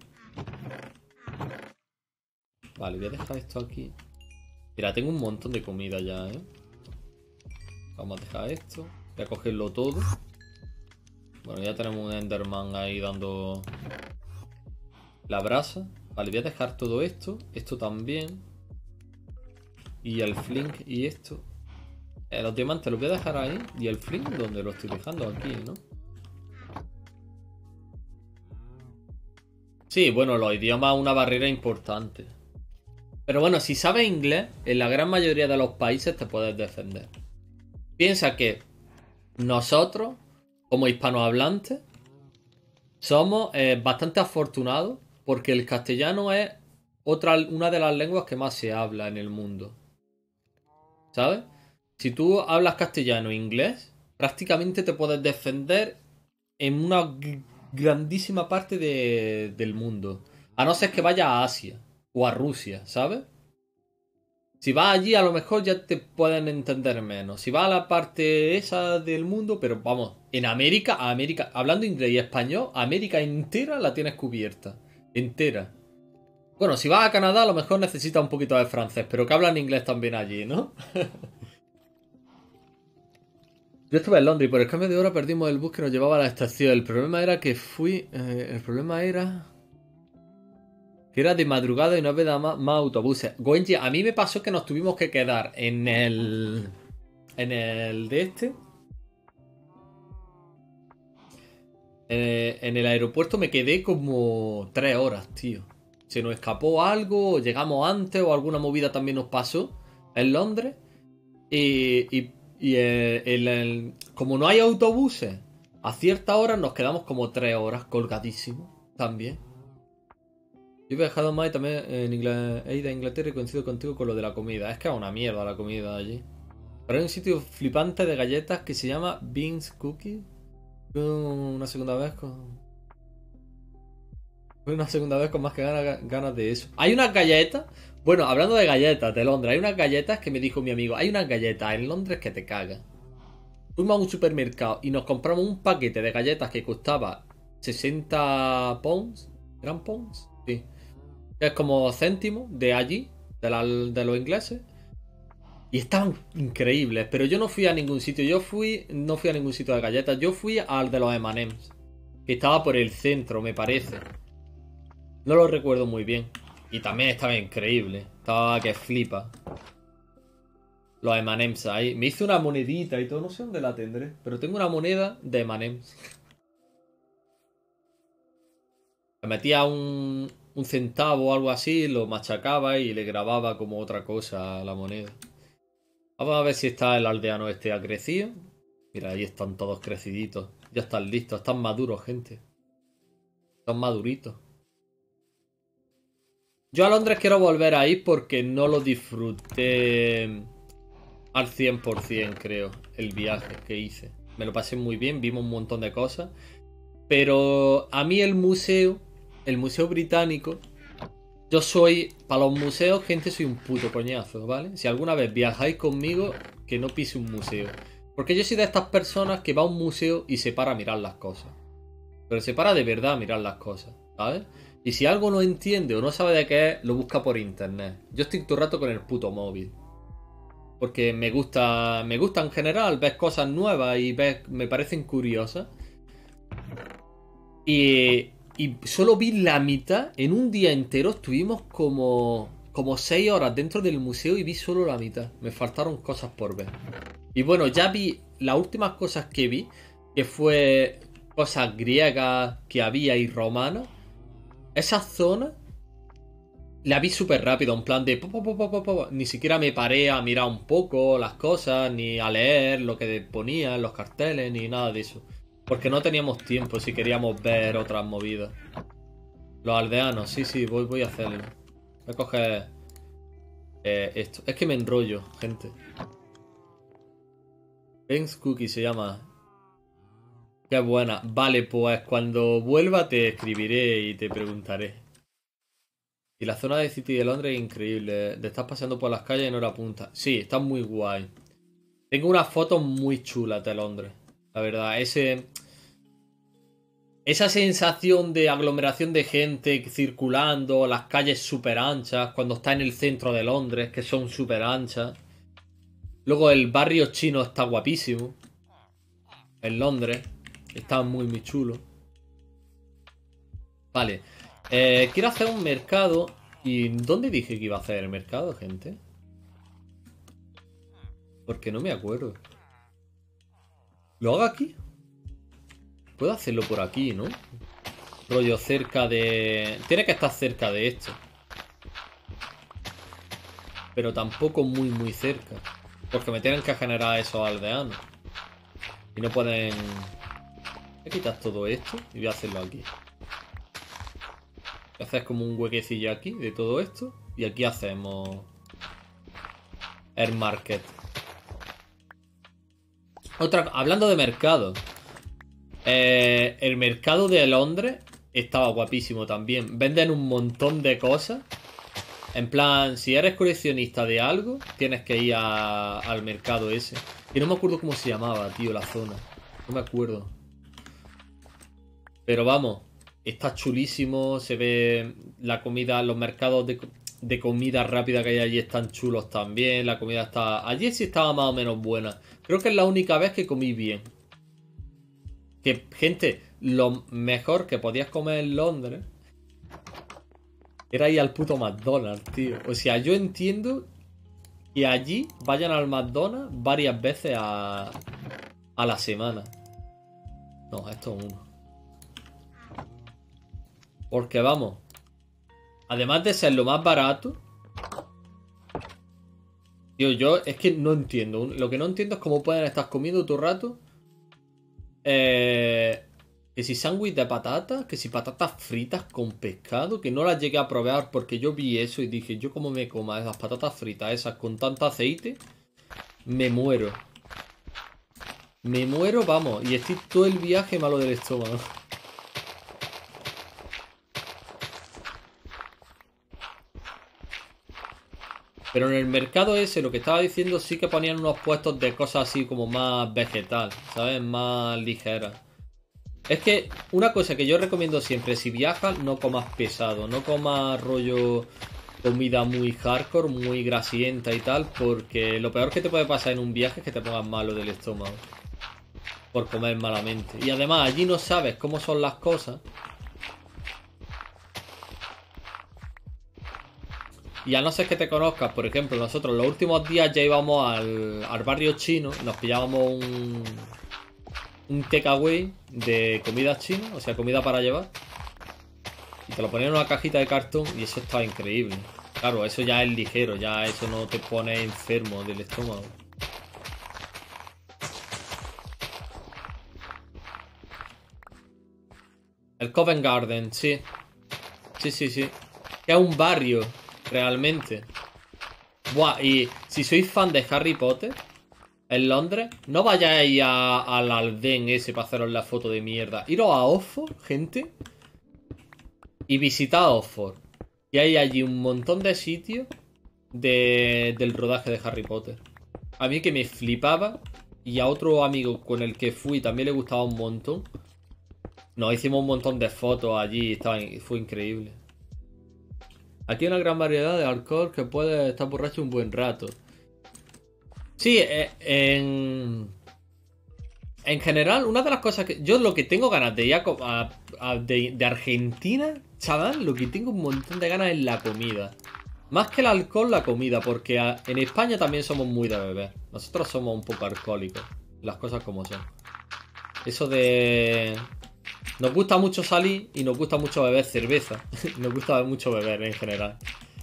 Vale, voy a dejar esto aquí. Mira, tengo un montón de comida ya, ¿eh? Vamos a dejar esto. Voy a cogerlo todo. Bueno, ya tenemos un Enderman ahí dando la brasa. Vale, voy a dejar todo esto. Esto también. Y el flink y esto. Eh, los diamantes los voy a dejar ahí. Y el flink, ¿dónde lo estoy dejando? Aquí, ¿no? Sí, bueno, los idiomas es una barrera importante. Pero bueno, si sabes inglés, en la gran mayoría de los países te puedes defender. Piensa que nosotros, como hispanohablantes, somos eh, bastante afortunados porque el castellano es otra, una de las lenguas que más se habla en el mundo. ¿Sabes? Si tú hablas castellano e inglés, prácticamente te puedes defender en una g- grandísima parte de- del mundo. A no ser que vayas a Asia o a Rusia, ¿sabes? Si vas allí, a lo mejor ya te pueden entender menos. Si vas a la parte esa del mundo, pero vamos, en América, a América, hablando inglés y español, América entera la tienes cubierta. Entera. Bueno, si vas a Canadá, a lo mejor necesitas un poquito de francés, pero que hablan inglés también allí, ¿no? Yo estuve en Londres y por el cambio de hora perdimos el bus que nos llevaba a la estación. El problema era que fui. eh, el problema era. Que era de madrugada y no había más, más autobuses. Goenji, a mí me pasó que nos tuvimos que quedar en el. En el de este. Eh, en el aeropuerto me quedé como tres horas, tío. Se nos escapó algo, o llegamos antes, o alguna movida también nos pasó en Londres. Y, y, y el- el- el- como no hay autobuses, a cierta hora nos quedamos como tres horas colgadísimos también. Yo he viajado más y también en Ingl- he ido a Inglaterra y coincido contigo con lo de la comida. Es que es una mierda la comida allí. Pero hay un sitio flipante de galletas que se llama Beans Cookie. Fui una segunda vez con. Fui una segunda vez con más que ganas, ganas de eso. Hay unas galletas. Bueno, hablando de galletas de Londres, hay unas galletas que me dijo mi amigo. Hay unas galletas en Londres que te cagan. Fuimos a un supermercado y nos compramos un paquete de galletas que costaba sesenta pounds. ¿Eran pounds? Sí. Que es como céntimos de allí, de, la- de los ingleses. Y estaban increíbles, pero yo no fui a ningún sitio. Yo fui, no fui a ningún sitio de galletas. Yo fui al de los eme and eme's, que estaba por el centro, me parece. No lo recuerdo muy bien. Y también estaba increíble. Estaba que flipa. Los eme and eme's ahí. Me hice una monedita y todo. No sé dónde la tendré. Pero tengo una moneda de eme and eme's. Me metía un, un centavo o algo así, lo machacaba y le grababa como otra cosa a la moneda. Vamos a ver si está el aldeano este ha crecido. Mira, ahí están todos creciditos. Ya están listos, están maduros, gente. Están maduritos. Yo a Londres quiero volver a ir porque no lo disfruté al cien por ciento, creo, el viaje que hice. Me lo pasé muy bien, vimos un montón de cosas. Pero a mí el museo, el museo británico, yo soy, para los museos, gente, soy un puto coñazo, ¿vale? Si alguna vez viajáis conmigo, que no pise un museo. Porque yo soy de estas personas que va a un museo y se para a mirar las cosas. Pero se para de verdad a mirar las cosas, ¿sabes? Y si algo no entiende o no sabe de qué es, lo busca por internet. Yo estoy todo el rato con el puto móvil. Porque me gusta, me gusta en general ver cosas nuevas y ver, me parecen curiosas. Y, y solo vi la mitad. En un día entero estuvimos como, como seis horas dentro del museo y vi solo la mitad. Me faltaron cosas por ver. Y bueno, ya vi las últimas cosas que vi, que fue cosas griegas que había y romanas. Esa zona la vi súper rápido, en plan de... po, po, po, po, po, po. Ni siquiera me paré a mirar un poco las cosas, ni a leer lo que ponía en los carteles, ni nada de eso. Porque no teníamos tiempo si queríamos ver otras movidas. Los aldeanos, sí, sí, voy, voy a hacerlo. Voy a coger eh, esto. Es que me enrollo, gente. Ben's Cookie se llama. Qué buena. Vale, pues cuando vuelva te escribiré y te preguntaré. Y la zona de City de Londres es increíble. Te estás paseando por las calles y no la apunta. Sí, está muy guay. Tengo unas fotos muy chulas de Londres. La verdad, ese... Esa sensación de aglomeración de gente circulando, las calles súper anchas, cuando está en el centro de Londres, que son súper anchas. Luego el barrio chino está guapísimo. En Londres. Está muy, muy chulo. Vale. Eh, quiero hacer un mercado. ¿Y dónde dije que iba a hacer el mercado, gente? Porque no me acuerdo. ¿Lo hago aquí? Puedo hacerlo por aquí, ¿no? Rollo cerca de... Tiene que estar cerca de esto. Pero tampoco muy, muy cerca. Porque me tienen que generar esos aldeanos. Y no pueden... Voy a quitar todo esto y voy a hacerlo aquí. Voy a hacer como un huequecillo aquí de todo esto. Y aquí hacemos el market. Otra, hablando de mercado. Eh, el mercado de Londres estaba guapísimo también. Venden un montón de cosas. En plan, si eres coleccionista de algo, tienes que ir a, al mercado ese. Y no me acuerdo cómo se llamaba, tío, la zona. No me acuerdo. Pero vamos, está chulísimo. Se ve la comida, los mercados de, de comida rápida que hay allí están chulos también. La comida está... Allí sí estaba más o menos buena. Creo que es la única vez que comí bien. Que, gente, lo mejor que podías comer en Londres era ir al puto McDonald's, tío. O sea, yo entiendo que allí vayan al McDonald's varias veces a, a la semana. No, esto es uno. Porque vamos, además de ser lo más barato, tío, yo es que no entiendo. Lo que no entiendo es cómo pueden estar comiendo todo el rato. Eh... Que si sándwich de patatas, que si patatas fritas con pescado, que no las llegué a probar porque yo vi eso y dije, yo como me coma esas patatas fritas esas con tanto aceite, me muero. Me muero, vamos, y estoy todo el viaje malo del estómago. Pero en el mercado ese, lo que estaba diciendo, sí que ponían unos puestos de cosas así como más vegetal, ¿sabes? Más ligeras. Es que una cosa que yo recomiendo siempre, si viajas, no comas pesado, no comas rollo comida muy hardcore, muy grasienta y tal, porque lo peor que te puede pasar en un viaje es que te pongas malo del estómago por comer malamente. Y además allí no sabes cómo son las cosas. Y a no ser que te conozcas, por ejemplo, nosotros los últimos días ya íbamos al, al barrio chino, nos pillábamos un... un takeaway de comida china, o sea, comida para llevar. Y te lo ponían en una cajita de cartón y eso estaba increíble. Claro, eso ya es ligero, ya eso no te pone enfermo del estómago. El Covent Garden, sí. Sí, sí, sí. Es un barrio, realmente. Buah, y si sois fan de Harry Potter en Londres, no vayáis a, al Alden ese para haceros la foto de mierda. Iros a Oxford, gente, y visitad Oxford. Y hay allí un montón de sitios de, del rodaje de Harry Potter. A mí que me flipaba, y a otro amigo con el que fui también le gustaba un montón. Nos hicimos un montón de fotos allí, estaba, fue increíble. Aquí hay una gran variedad de alcohol que puede estar borracho un buen rato. Sí, eh, en... En general, una de las cosas que... Yo lo que tengo ganas de ir a, a, a de, de Argentina, chaval, lo que tengo un montón de ganas es la comida. Más que el alcohol, la comida, porque a, en España también somos muy de beber. Nosotros somos un poco alcohólicos, las cosas como son. Eso de... Nos gusta mucho salir y nos gusta mucho beber cerveza. Nos gusta mucho beber en general.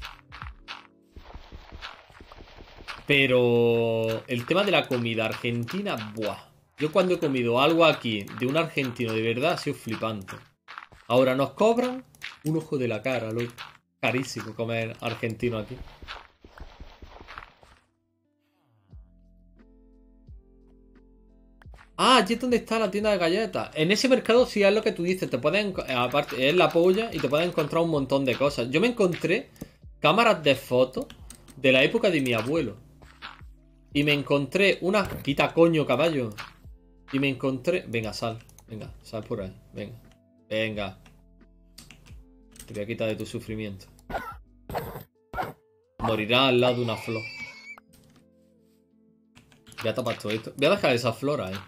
Pero el tema de la comida argentina, buah. Yo cuando he comido algo aquí de un argentino de verdad ha sido flipante. Ahora nos cobran un ojo de la cara, loco. Carísimo comer argentino aquí. Ah, allí es donde está la tienda de galletas. En ese mercado sí es lo que tú dices. Te pueden, aparte, es la polla y te puedes encontrar un montón de cosas. Yo me encontré cámaras de fotos de la época de mi abuelo. Y me encontré una... Quita coño, caballo. Y me encontré... Venga, sal. Venga, sal por ahí. Venga. Venga. Te voy a quitar de tu sufrimiento. Morirá al lado de una flor. Voy a tapar todo esto. Voy a dejar esa flor ahí.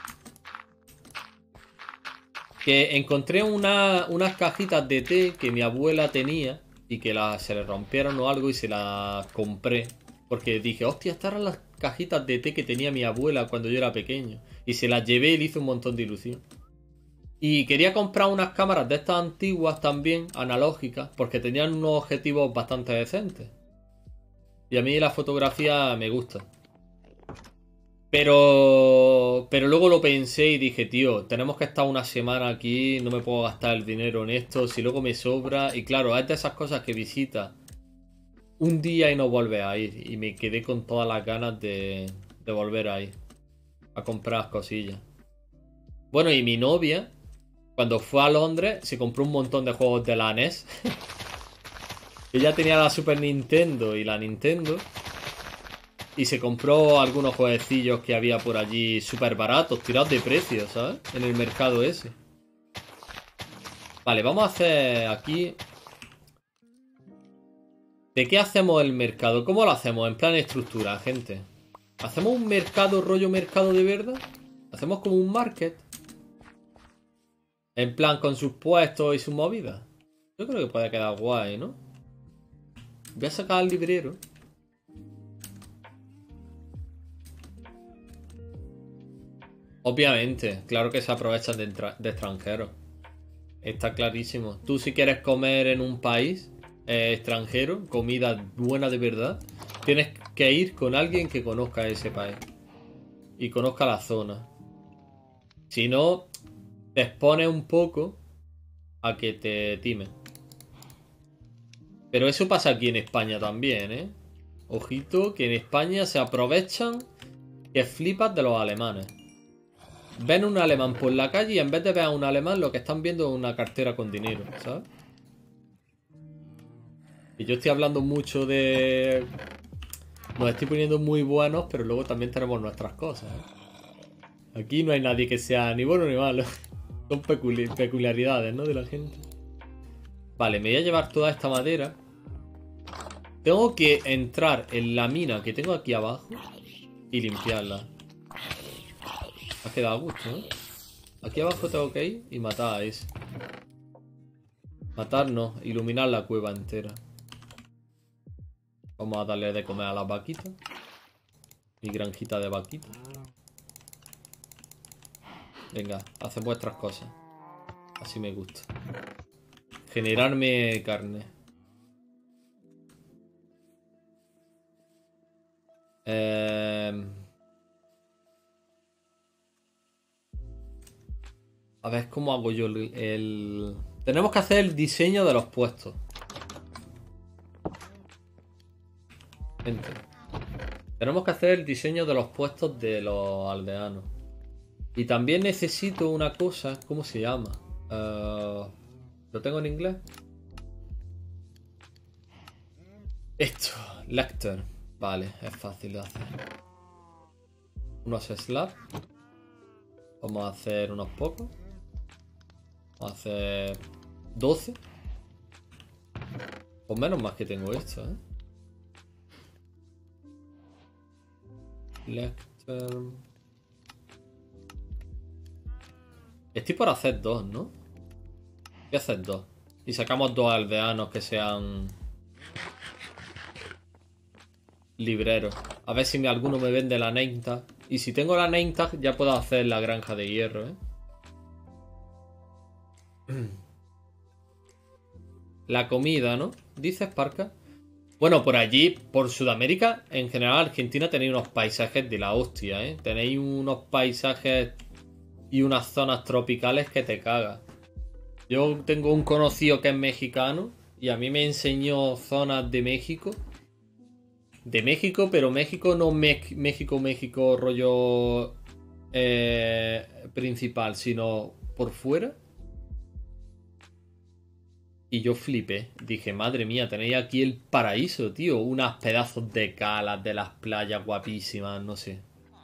Que encontré una, unas cajitas de té que mi abuela tenía. Y que la, se le rompieron o algo y se las compré. Porque dije, hostia, estas eran las cajitas de té que tenía mi abuela cuando yo era pequeño. Y se las llevé y le hice un montón de ilusión. Y quería comprar unas cámaras de estas antiguas también, analógicas, porque tenían unos objetivos bastante decentes. Y a mí la fotografía me gusta. Pero, pero luego lo pensé y dije, tío, tenemos que estar una semana aquí, no me puedo gastar el dinero en esto, si luego me sobra. Y claro, es de esas cosas que visitas un día y no vuelves a ir. Y me quedé con todas las ganas de, de volver a ir a comprar cosillas. Bueno, y mi novia, cuando fue a Londres, se compró un montón de juegos de la N E S. Ella tenía la Super Nintendo y la Nintendo. Y se compró algunos jueguecillos que había por allí súper baratos, tirados de precio, ¿sabes? En el mercado ese. Vale, vamos a hacer aquí... ¿De qué hacemos el mercado? ¿Cómo lo hacemos? En plan estructura, gente. ¿Hacemos un mercado rollo mercado de verdad? ¿Hacemos como un market? En plan con sus puestos y sus movidas. Yo creo que puede quedar guay, ¿no? Voy a sacar al librero. Obviamente, claro que se aprovechan de, de extranjeros. Está clarísimo. Tú si quieres comer en un país eh, extranjero, comida buena de verdad, tienes que ir con alguien que conozca ese país. Y conozca la zona. Si no, te expones un poco a que te timen. Pero eso pasa aquí en España también, ¿eh? Ojito, que en España se aprovechan que flipas de los alemanes. Ven un alemán por la calle y en vez de ver a un alemán lo que están viendo es una cartera con dinero, ¿sabes? Y yo estoy hablando mucho de... Nos estoy poniendo muy buenos, pero luego también tenemos nuestras cosas, ¿eh? Aquí no hay nadie que sea ni bueno ni malo. Son peculi peculiaridades, ¿no? De la gente. Vale, me voy a llevar toda esta madera. Tengo que entrar en la mina que tengo aquí abajo y limpiarla. Ha quedado a gusto, ¿no? Aquí abajo tengo que ir y matar a ese. Matar no, iluminar la cueva entera. Vamos a darle de comer a las vaquitas. Mi granjita de vaquitas. Venga, haced vuestras cosas. Así me gusta. Generarme carne. Eh... A ver cómo hago yo el, el... Tenemos que hacer el diseño de los puestos. Gente. Tenemos que hacer el diseño de los puestos de los aldeanos. Y también necesito una cosa. ¿Cómo se llama? Uh, ¿Lo tengo en inglés? Esto. Lecter. Vale, es fácil de hacer. Unos slabs. Vamos a hacer unos pocos. Vamos a hacer doce. Pues menos más que tengo esto, ¿eh? Lecter. Estoy por hacer dos, ¿no? Voy a hacer dos. Y sacamos dos aldeanos que sean libreros. A ver si alguno me vende la name tag. Y si tengo la name tag ya puedo hacer la granja de hierro, ¿eh? La comida, ¿no? Dices, Parca. Bueno, por allí, por Sudamérica, en general Argentina tenéis unos paisajes de la hostia, ¿eh? Tenéis unos paisajes y unas zonas tropicales que te cagas. Yo tengo un conocido que es mexicano y a mí me enseñó zonas de México. De México, pero México no me México, México rollo eh, principal, sino por fuera. Y yo flipé. Dije, madre mía, tenéis aquí el paraíso, tío. Unas pedazos de calas de las playas guapísimas, no sé.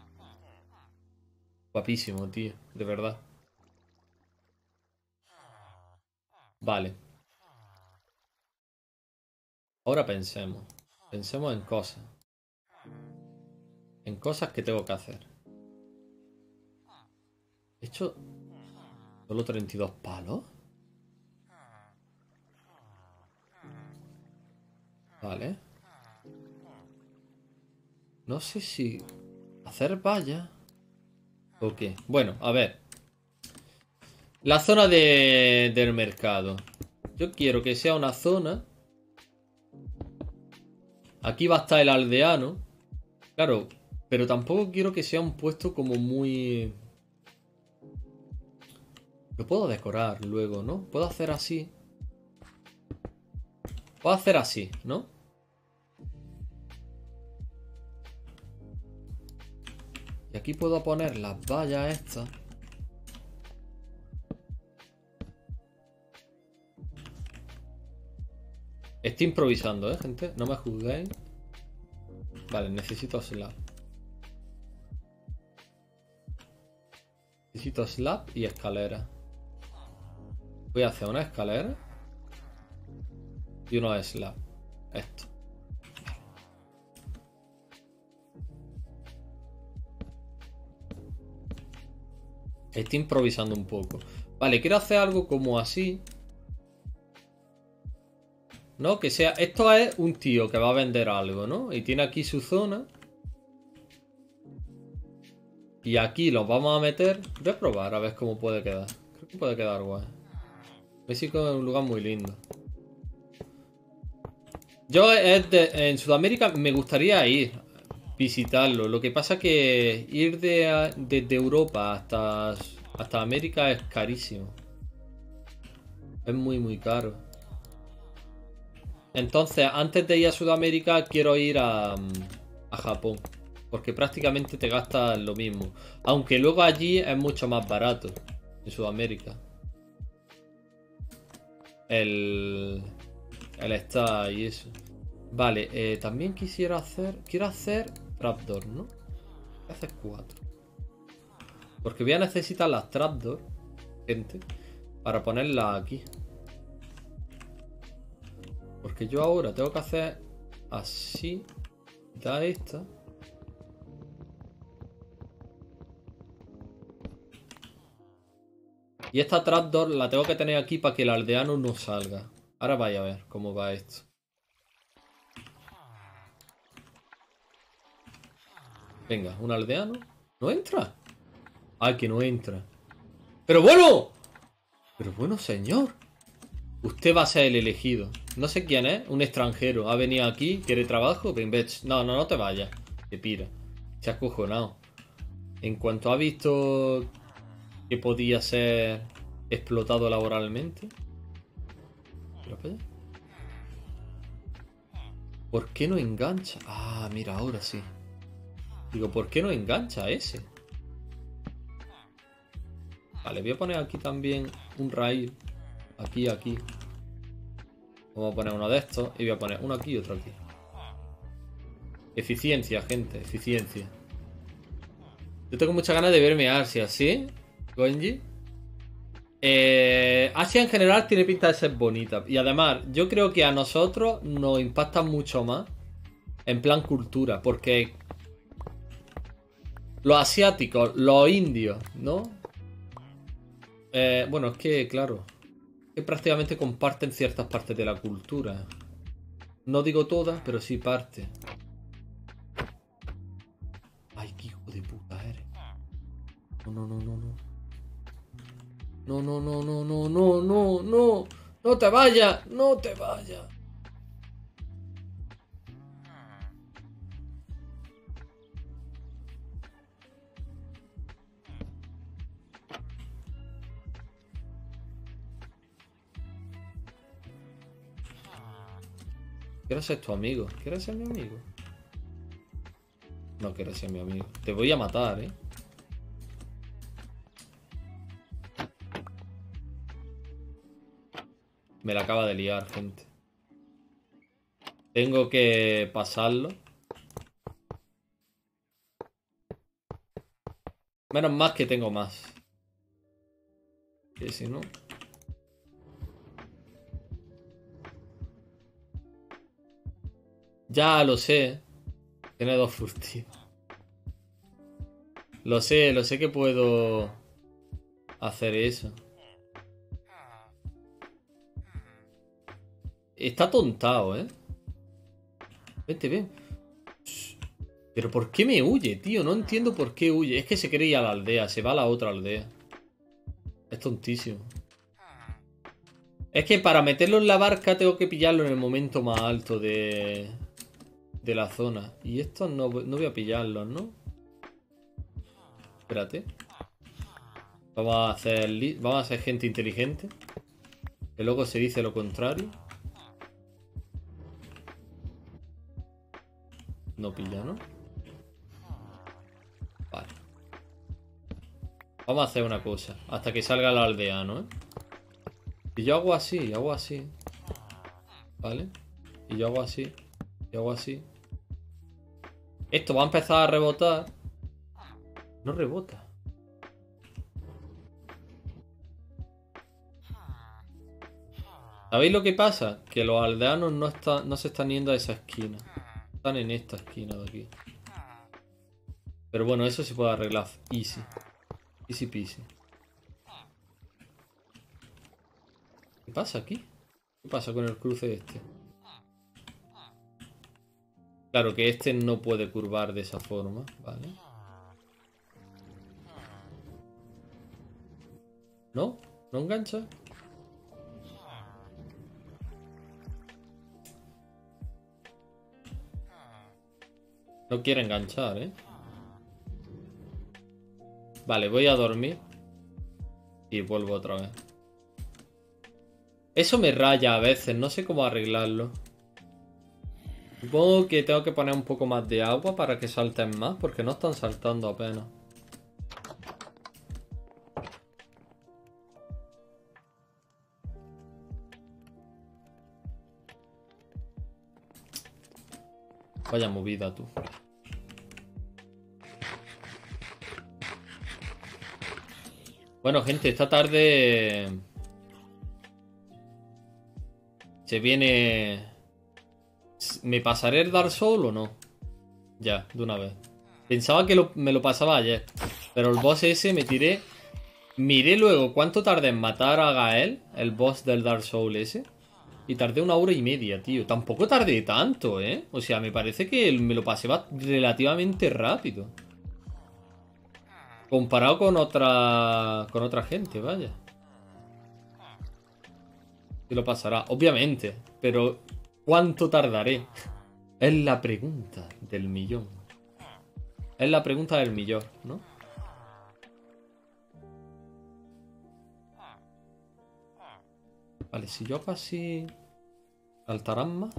Guapísimo, tío, de verdad. Vale. Ahora pensemos. Pensemos en cosas. En cosas que tengo que hacer. He hecho solo treinta y dos palos. Vale. No sé si hacer valla o qué. Bueno, a ver. La zona de, del mercado. Yo quiero que sea una zona. Aquí va a estar el aldeano. Claro, Pero tampoco quiero que sea un puesto como muy... Lo puedo decorar luego, ¿no? Puedo hacer así. Puedo hacer así, ¿no? Y aquí puedo poner las vallas estas. Estoy improvisando, ¿eh, gente? No me juzguéis. Vale, necesito slab. Necesito slab y escalera. Voy a hacer una escalera y uno slab. Esto. Estoy improvisando un poco. Vale, quiero hacer algo como así. ¿No? Que sea... Esto es un tío que va a vender algo, ¿no? Y tiene aquí su zona. Y aquí los vamos a meter. Voy a probar a ver cómo puede quedar. Creo que puede quedar guay. México es un lugar muy lindo. Yo es de, en Sudamérica me gustaría ir, visitarlo. Lo que pasa que ir de, desde Europa hasta, hasta América es carísimo. Es muy muy caro. Entonces, antes de ir a Sudamérica, quiero ir a, a Japón. Porque prácticamente te gastas lo mismo. Aunque luego allí es mucho más barato. En Sudamérica. El... El está y eso. Vale, eh, también quisiera hacer... Quiero hacer trapdoor, ¿no? Voy a hacer cuatro. Porque voy a necesitar las trapdoor, gente, para ponerlas aquí. Porque yo ahora tengo que hacer así. Quitar esta. Y esta trapdoor la tengo que tener aquí para que el aldeano no salga. Ahora vaya a ver cómo va esto. Venga, un aldeano. ¿No entra? Ay, que no entra. ¡Pero bueno! Pero bueno, señor. Usted va a ser el elegido. No sé quién es, un extranjero. Ha venido aquí, quiere trabajo. No, no, no te vayas. Que pira. Se ha acojonado. En cuanto ha visto que podía ser explotado laboralmente. ¿Por qué no engancha? Ah, mira, ahora sí. Digo, ¿por qué no engancha ese? Vale, voy a poner aquí también un raíl. Aquí, aquí. Vamos a poner uno de estos. Y voy a poner uno aquí y otro aquí. Eficiencia, gente, eficiencia. Yo tengo muchas ganas de verme a Asia, ¿sí? Goenji. Eh, Asia en general tiene pinta de ser bonita. Y además, yo creo que a nosotros nos impacta mucho más en plan cultura. Porque los asiáticos, los indios, ¿no? Eh, bueno, es que, claro, que prácticamente comparten ciertas partes de la cultura. No digo todas, pero sí parte. Ay, qué hijo de puta eres. No, no, no, no, no. No, no, no, no, no, no, no, no. No te vayas, no te vayas. Quiero ser tu amigo. ¿Quieres ser mi amigo? No quieres ser mi amigo. Te voy a matar, ¿eh? Me la acaba de liar, gente. Tengo que pasarlo. Menos más que tengo más. Que si no... Ya lo sé. Tiene dos furtivos. Lo sé, lo sé que puedo hacer eso. Está tontado, ¿eh? Vente, ven. Pero ¿por qué me huye, tío? No entiendo por qué huye. Es que se quiere ir a la aldea. Se va a la otra aldea. Es tontísimo. Es que para meterlo en la barca tengo que pillarlo en el momento más alto de... de la zona. Y estos no, no voy a pillarlos, ¿no? Espérate. Vamos a hacer, vamos a ser gente inteligente. Que luego se dice lo contrario. No pilla, ¿no? Vale. Vamos a hacer una cosa. Hasta que salga el aldeano, ¿eh? Y yo hago así, hago así. ¿Vale? Y yo hago así. Y hago así. Esto va a empezar a rebotar. No rebota. ¿Sabéis lo que pasa? Que los aldeanos no, está, no se están yendo a esa esquina. Están en esta esquina de aquí. Pero bueno, eso se puede arreglar. Easy. Easy peasy. ¿Qué pasa aquí? ¿Qué pasa con el cruce este? Claro que este no puede curvar de esa forma, ¿vale? ¿No? ¿No engancha? No quiere enganchar, ¿eh? Vale, voy a dormir. Y vuelvo otra vez. Eso me raya a veces, no sé cómo arreglarlo. Supongo que tengo que poner un poco más de agua para que salten más, porque no están saltando apenas. Vaya movida, tú. Bueno, gente, esta tarde se viene... ¿Me pasaré el Dark Souls o no? Ya, de una vez. Pensaba que lo, me lo pasaba ayer, pero el boss ese me tiré... Miré luego cuánto tardé en matar a Gael, el boss del Dark Souls ese. Y tardé una hora y media, tío. Tampoco tardé tanto, ¿eh? O sea, me parece que me lo pasé relativamente rápido. Comparado con otra... Con otra gente, vaya. Se lo pasará, obviamente. Pero, ¿cuánto tardaré? Es la pregunta del millón. Es la pregunta del millón, ¿no? Vale, si yo hago así... ¿Saltarán más?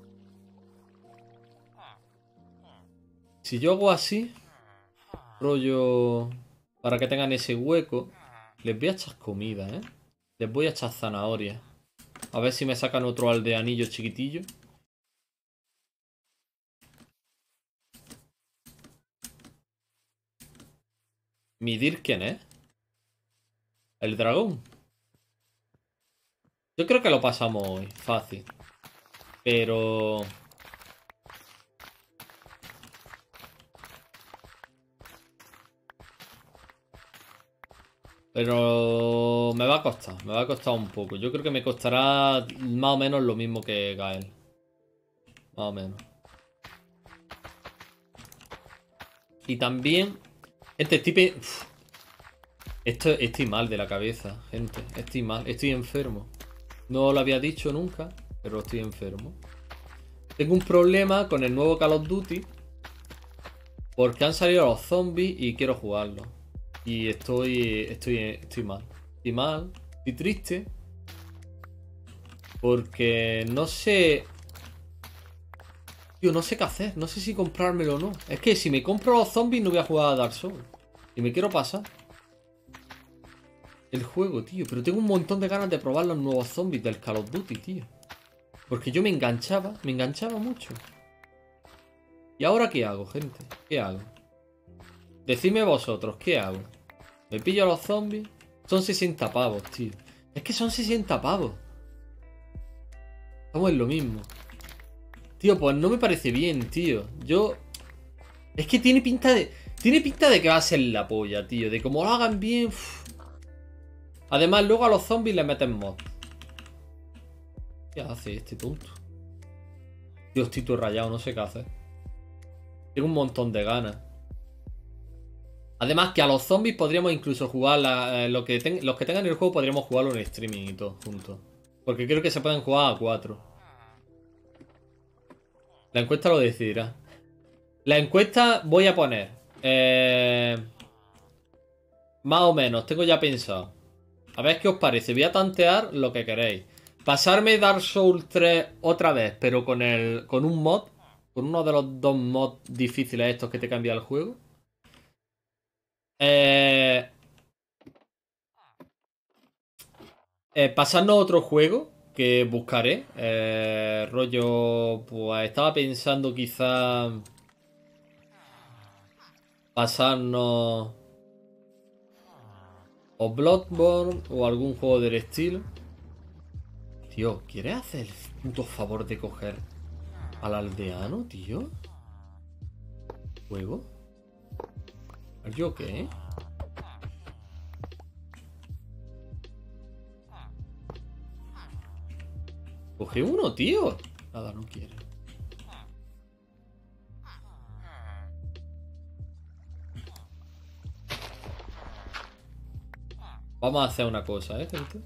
Si yo hago así... Rollo... Para que tengan ese hueco... Les voy a echar comida, ¿eh? Les voy a echar zanahoria. A ver si me sacan otro aldeanillo chiquitillo. ¿Midir quién es? ¿El dragón? Yo creo que lo pasamos hoy, fácil. Pero... Pero... Me va a costar, me va a costar un poco. Yo creo que me costará más o menos lo mismo que Gael. Más o menos. Y también... Este tipo... Esto, estoy mal de la cabeza, gente. Estoy mal, estoy enfermo. No lo había dicho nunca, pero estoy enfermo. Tengo un problema con el nuevo Call of Duty. Porque han salido los zombies y quiero jugarlo. Y estoy, estoy, estoy mal. Estoy mal, estoy triste. Porque no sé... Tío, no sé qué hacer. No sé si comprármelo o no. Es que si me compro los zombies no voy a jugar a Dark Souls. Y me quiero pasar el juego, tío. Pero tengo un montón de ganas de probar los nuevos zombies del Call of Duty, tío. Porque yo me enganchaba. Me enganchaba mucho. ¿Y ahora qué hago, gente? ¿Qué hago? Decidme vosotros, ¿qué hago? ¿Me pillo a los zombies? Son sesenta pavos, tío. Es que son sesenta pavos. Estamos en lo mismo. Tío, pues no me parece bien, tío. Yo... Es que tiene pinta de... Tiene pinta de que va a ser la polla, tío. De como lo hagan bien... Uf. Además, luego a los zombies le meten mod. ¿Qué hace este tonto? Tío, estoy todo rayado, no sé qué hacer. Tengo un montón de ganas. Además que a los zombies podríamos incluso jugar la, eh, lo que ten, los que tengan el juego podríamos jugarlo en streaming y todo juntos. Porque creo que se pueden jugar a cuatro. La encuesta lo decidirá. La encuesta voy a poner. Eh, más o menos, tengo ya pensado. A ver qué os parece. Voy a tantear lo que queréis. Pasarme Dark Souls tres otra vez, pero con el. Con un mod. Con uno de los dos mods difíciles estos que te cambia el juego. Eh, eh, pasarnos a otro juego que buscaré. Eh, rollo. Pues estaba pensando quizá. Pasarnos. O Bloodborne o algún juego del estilo. Tío, ¿quieres hacer el puto favor de coger al aldeano, tío? ¿Juego? ¿Are you okay? Coge uno, tío. Nada, no quiere. Vamos a hacer una cosa, ¿eh, gente?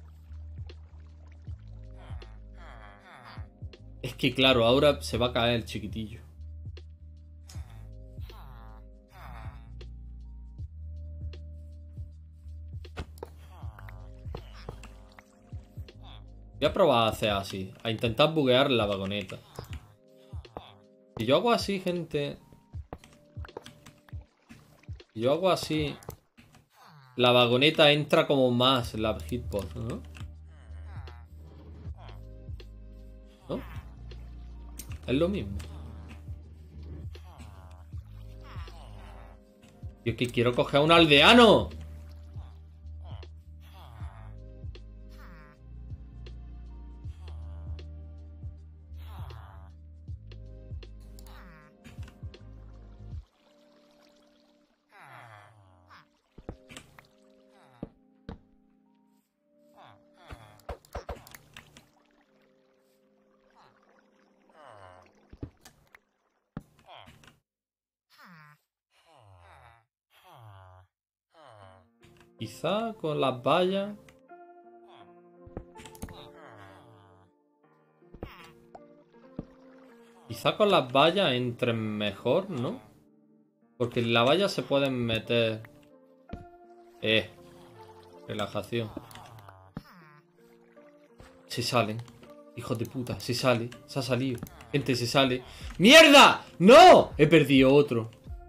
Es que claro, ahora se va a caer el chiquitillo. Voy a probar a hacer así. A intentar buguear la vagoneta. Si yo hago así, gente... Si yo hago así... La vagoneta entra como más la hitbox, ¿no? ¿No? Es lo mismo. Yo es que quiero coger a un aldeano. Quizá con las vallas. Quizá con las vallas entren mejor, ¿no? Porque en la valla se pueden meter... Eh. Relajación. Se salen. Hijos de puta. Se sale. Se ha salido. Gente, se sale. ¡Mierda! ¡No! He perdido otro.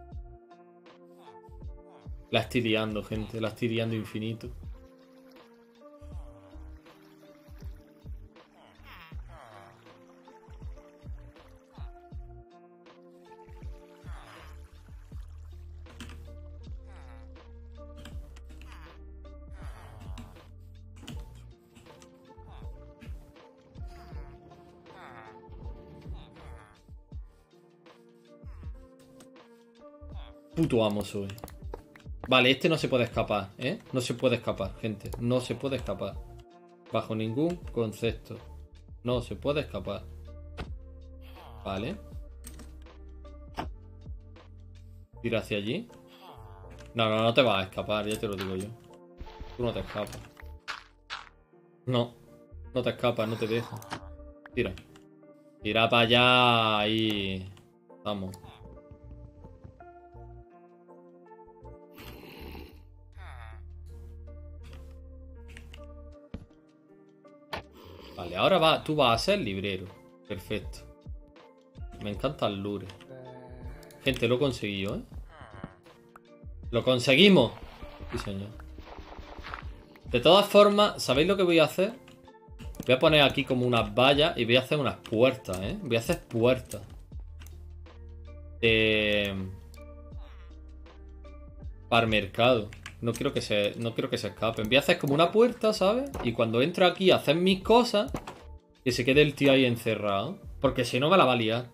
La estoy liando, gente. La estoy liando infinito. Puto amo soy. Vale, este no se puede escapar, ¿eh? No se puede escapar, gente. No se puede escapar. Bajo ningún concepto. No se puede escapar. Vale. Tira hacia allí. No, no, no te vas a escapar, ya te lo digo yo. Tú no te escapas. No. No te escapas, no te dejo. Tira. Tira para allá. Ahí. Vamos. Vale, ahora va, tú vas a ser librero. Perfecto. Me encanta el lure. Gente, lo he conseguido, ¿eh? ¡Lo conseguimos! Sí, señor. De todas formas, ¿sabéis lo que voy a hacer? Voy a poner aquí como unas vallas y voy a hacer unas puertas, ¿eh? Voy a hacer puertas. Eh... Para el mercado. No quiero que se, no quiero que se escapen. Voy a hacer como una puerta, ¿sabes? Y cuando entro aquí a hacer mis cosas, que se quede el tío ahí encerrado. Porque si no me la va a liar.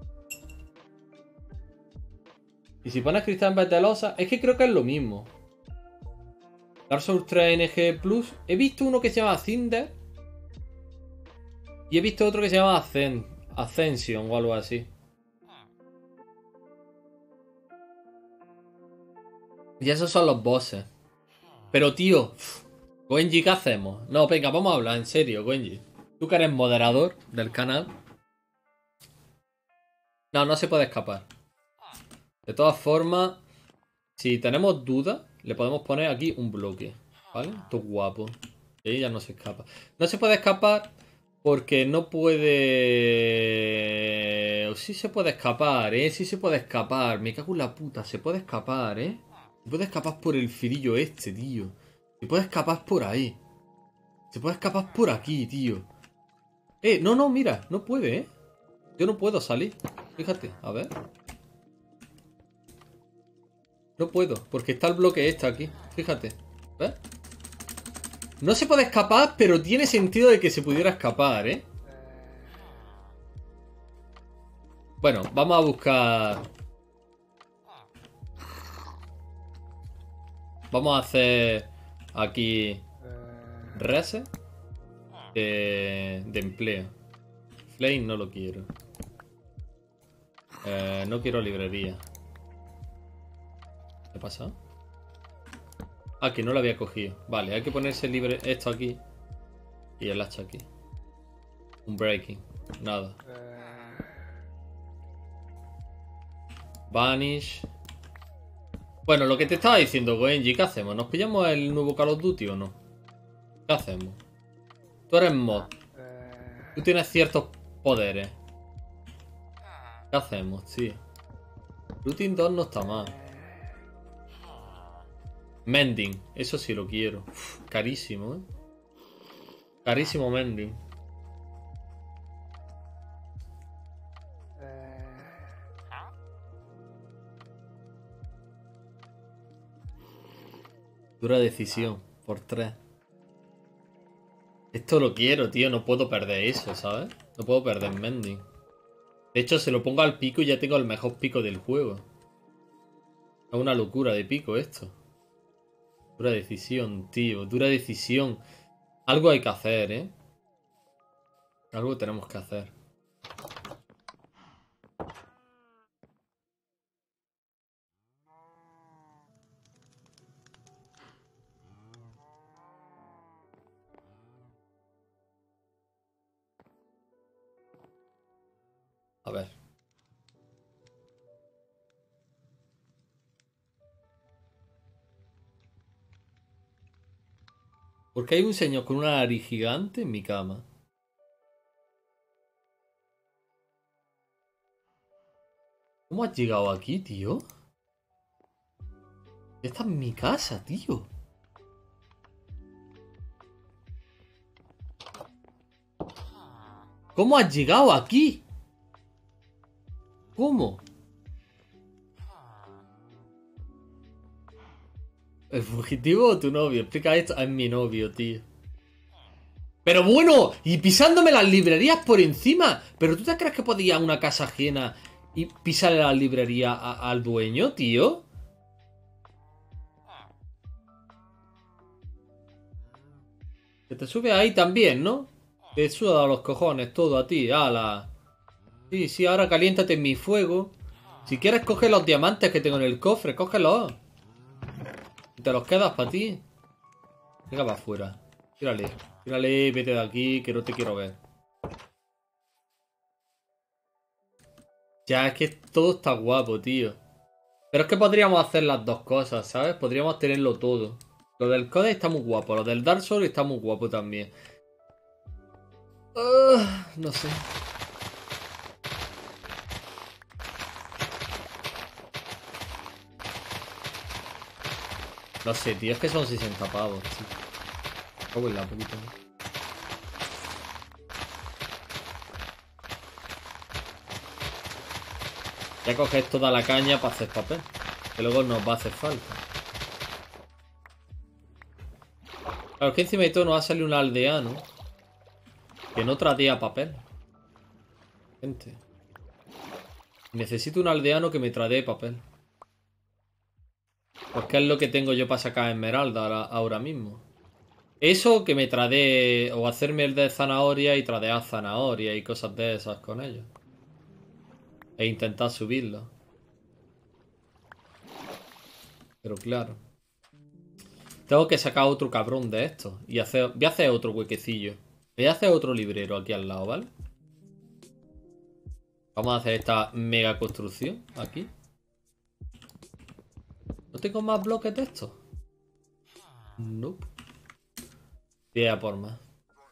Y si pones cristal en vez de losa, es que creo que es lo mismo. Dark Souls tres N G Plus. He visto uno que se llama Cinder. Y he visto otro que se llama Ascen Ascension o algo así. Y esos son los bosses. Pero tío, Goenji, ¿qué hacemos? No, venga, vamos a hablar en serio, Goenji. Tú que eres moderador del canal. No, no se puede escapar. De todas formas, si tenemos dudas, le podemos poner aquí un bloque. ¿Vale? Esto es guapo. Y ahí ya no se escapa. No se puede escapar porque no puede... O sí se puede escapar, ¿eh? Sí se puede escapar. Me cago en la puta. Se puede escapar, ¿eh? Se puede escapar por el filillo este, tío. Se puede escapar por ahí. Se puede escapar por aquí, tío. Eh, no, no, mira. No puede, ¿eh? Yo no puedo salir. Fíjate, a ver. No puedo, porque está el bloque este aquí. Fíjate. ¿Ves? No se puede escapar, pero tiene sentido de que se pudiera escapar, ¿eh? Bueno, vamos a buscar... Vamos a hacer aquí reset de, de empleo. Flame no lo quiero. Eh, no quiero librería. ¿Qué pasa? Ah, que no lo había cogido. Vale, hay que ponerse libre esto aquí. Y el hacha aquí. Un breaking. Nada. Vanish. Bueno, lo que te estaba diciendo, Goenji, ¿qué hacemos? ¿Nos pillamos el nuevo Call of Duty o no? ¿Qué hacemos? Tú eres mod. Tú tienes ciertos poderes. ¿Qué hacemos, tío? Looting dos no está mal. Mending, eso sí lo quiero. Uf, carísimo, ¿eh? Carísimo Mending. Dura decisión, por tres. Esto lo quiero, tío. No puedo perder eso, ¿sabes? No puedo perder Mending. De hecho, se lo pongo al pico y ya tengo el mejor pico del juego. Es una locura de pico esto. Dura decisión, tío. Dura decisión. Algo hay que hacer, ¿eh? Algo tenemos que hacer. A ver. Porque hay un señor con una nariz gigante en mi cama. ¿Cómo has llegado aquí, tío? Esta es mi casa, tío. ¿Cómo has llegado aquí? ¿Cómo? ¿El fugitivo o tu novio? Explica esto. Es mi novio, tío. Pero bueno, y pisándome las librerías por encima. ¿Pero tú te crees que podía una casa ajena y pisarle la librería a, al dueño, tío? Que te sube ahí también, ¿no? Te suda los cojones todo a ti, ala. Sí, sí, ahora caliéntate en mi fuego. Si quieres coge los diamantes que tengo en el cofre, cógelos. Y te los quedas para ti. Venga, va afuera. Tírale, tírale, vete de aquí, que no te quiero ver. Ya, es que todo está guapo, tío. Pero es que podríamos hacer las dos cosas, ¿sabes? Podríamos tenerlo todo. Lo del Codex está muy guapo, lo del Dark Souls está muy guapo también. Uh, no sé. No sé, tío, es que son sesenta pavos, tío. Cago en la puta. Voy a coger toda la caña para hacer papel. Que luego nos va a hacer falta. Claro, es que encima de todo nos va a salir un aldeano que no tradea papel. Gente. Necesito un aldeano que me tradee papel. Porque es lo que tengo yo para sacar esmeralda ahora, ahora mismo. Eso que me tradee. O hacerme el de zanahoria y tradear zanahoria y cosas de esas con ellos. E intentar subirlo. Pero claro. Tengo que sacar otro cabrón de estos. Y hacer. Voy a hacer otro huequecillo. Voy a hacer otro librero aquí al lado, ¿vale? Vamos a hacer esta mega construcción aquí. ¿No tengo más bloques de estos? No. Nope. Voy a por más.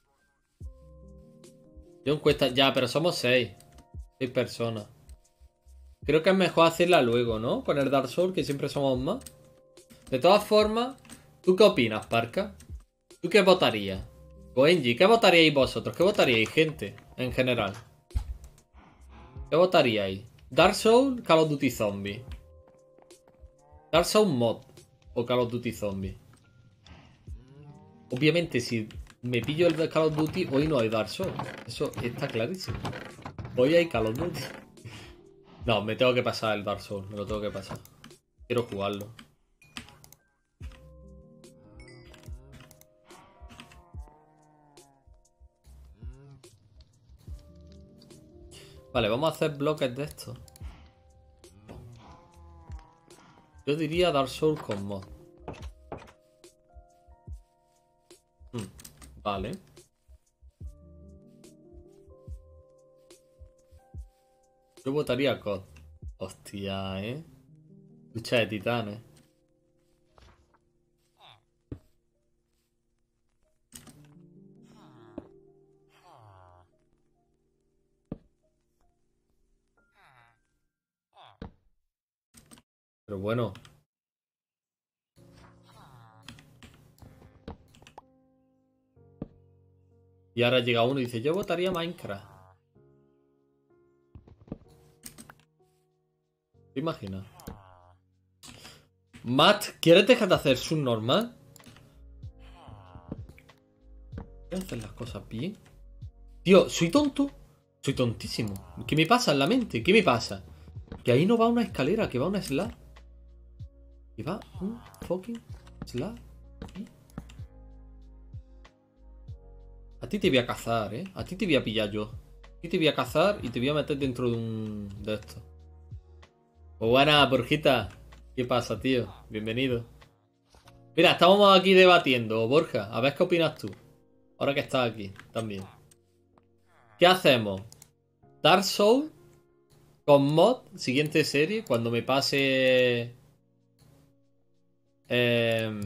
Yo encuesta. Ya, pero somos seis. Seis personas. Creo que es mejor hacerla luego, ¿no? Con el Dark Souls, que siempre somos más. De todas formas, ¿tú qué opinas, Parca? ¿Tú qué votarías? Goenji, ¿qué votaríais vosotros? ¿Qué votaríais, gente? En general. ¿Qué votaríais? ¿Dark Souls, Call of Duty Zombie? ¿Dark Souls mod o Call of Duty Zombie? Obviamente, si me pillo el de Call of Duty, hoy no hay Dark Souls. Eso está clarísimo. Hoy hay Call of Duty. No, me tengo que pasar el Dark Souls. Me lo tengo que pasar. Quiero jugarlo. Vale, vamos a hacer bloques de estos. Yo diría Dark Souls con mod. Hmm, vale. Yo votaría C O D. Hostia, ¿eh? Lucha de titanes. Pero bueno. Y ahora llega uno y dice, yo votaría Minecraft. ¿Te imaginas? Matt, ¿quieres dejar de hacer subnormal? ¿Quieres hacer las cosas bien? Tío, ¿soy tonto? Soy tontísimo. ¿Qué me pasa en la mente? ¿Qué me pasa? Que ahí no va una escalera, que va una slab. Que va un fucking slab. A ti te voy a cazar, ¿eh? A ti te voy a pillar yo. A ti te voy a cazar y te voy a meter dentro de un... de estos. Pues buena, Borjita. ¿Qué pasa, tío? Bienvenido. Mira, estábamos aquí debatiendo, Borja. A ver qué opinas tú. Ahora que estás aquí, también. ¿Qué hacemos? Dark Souls con mod, siguiente serie, cuando me pase... Eh,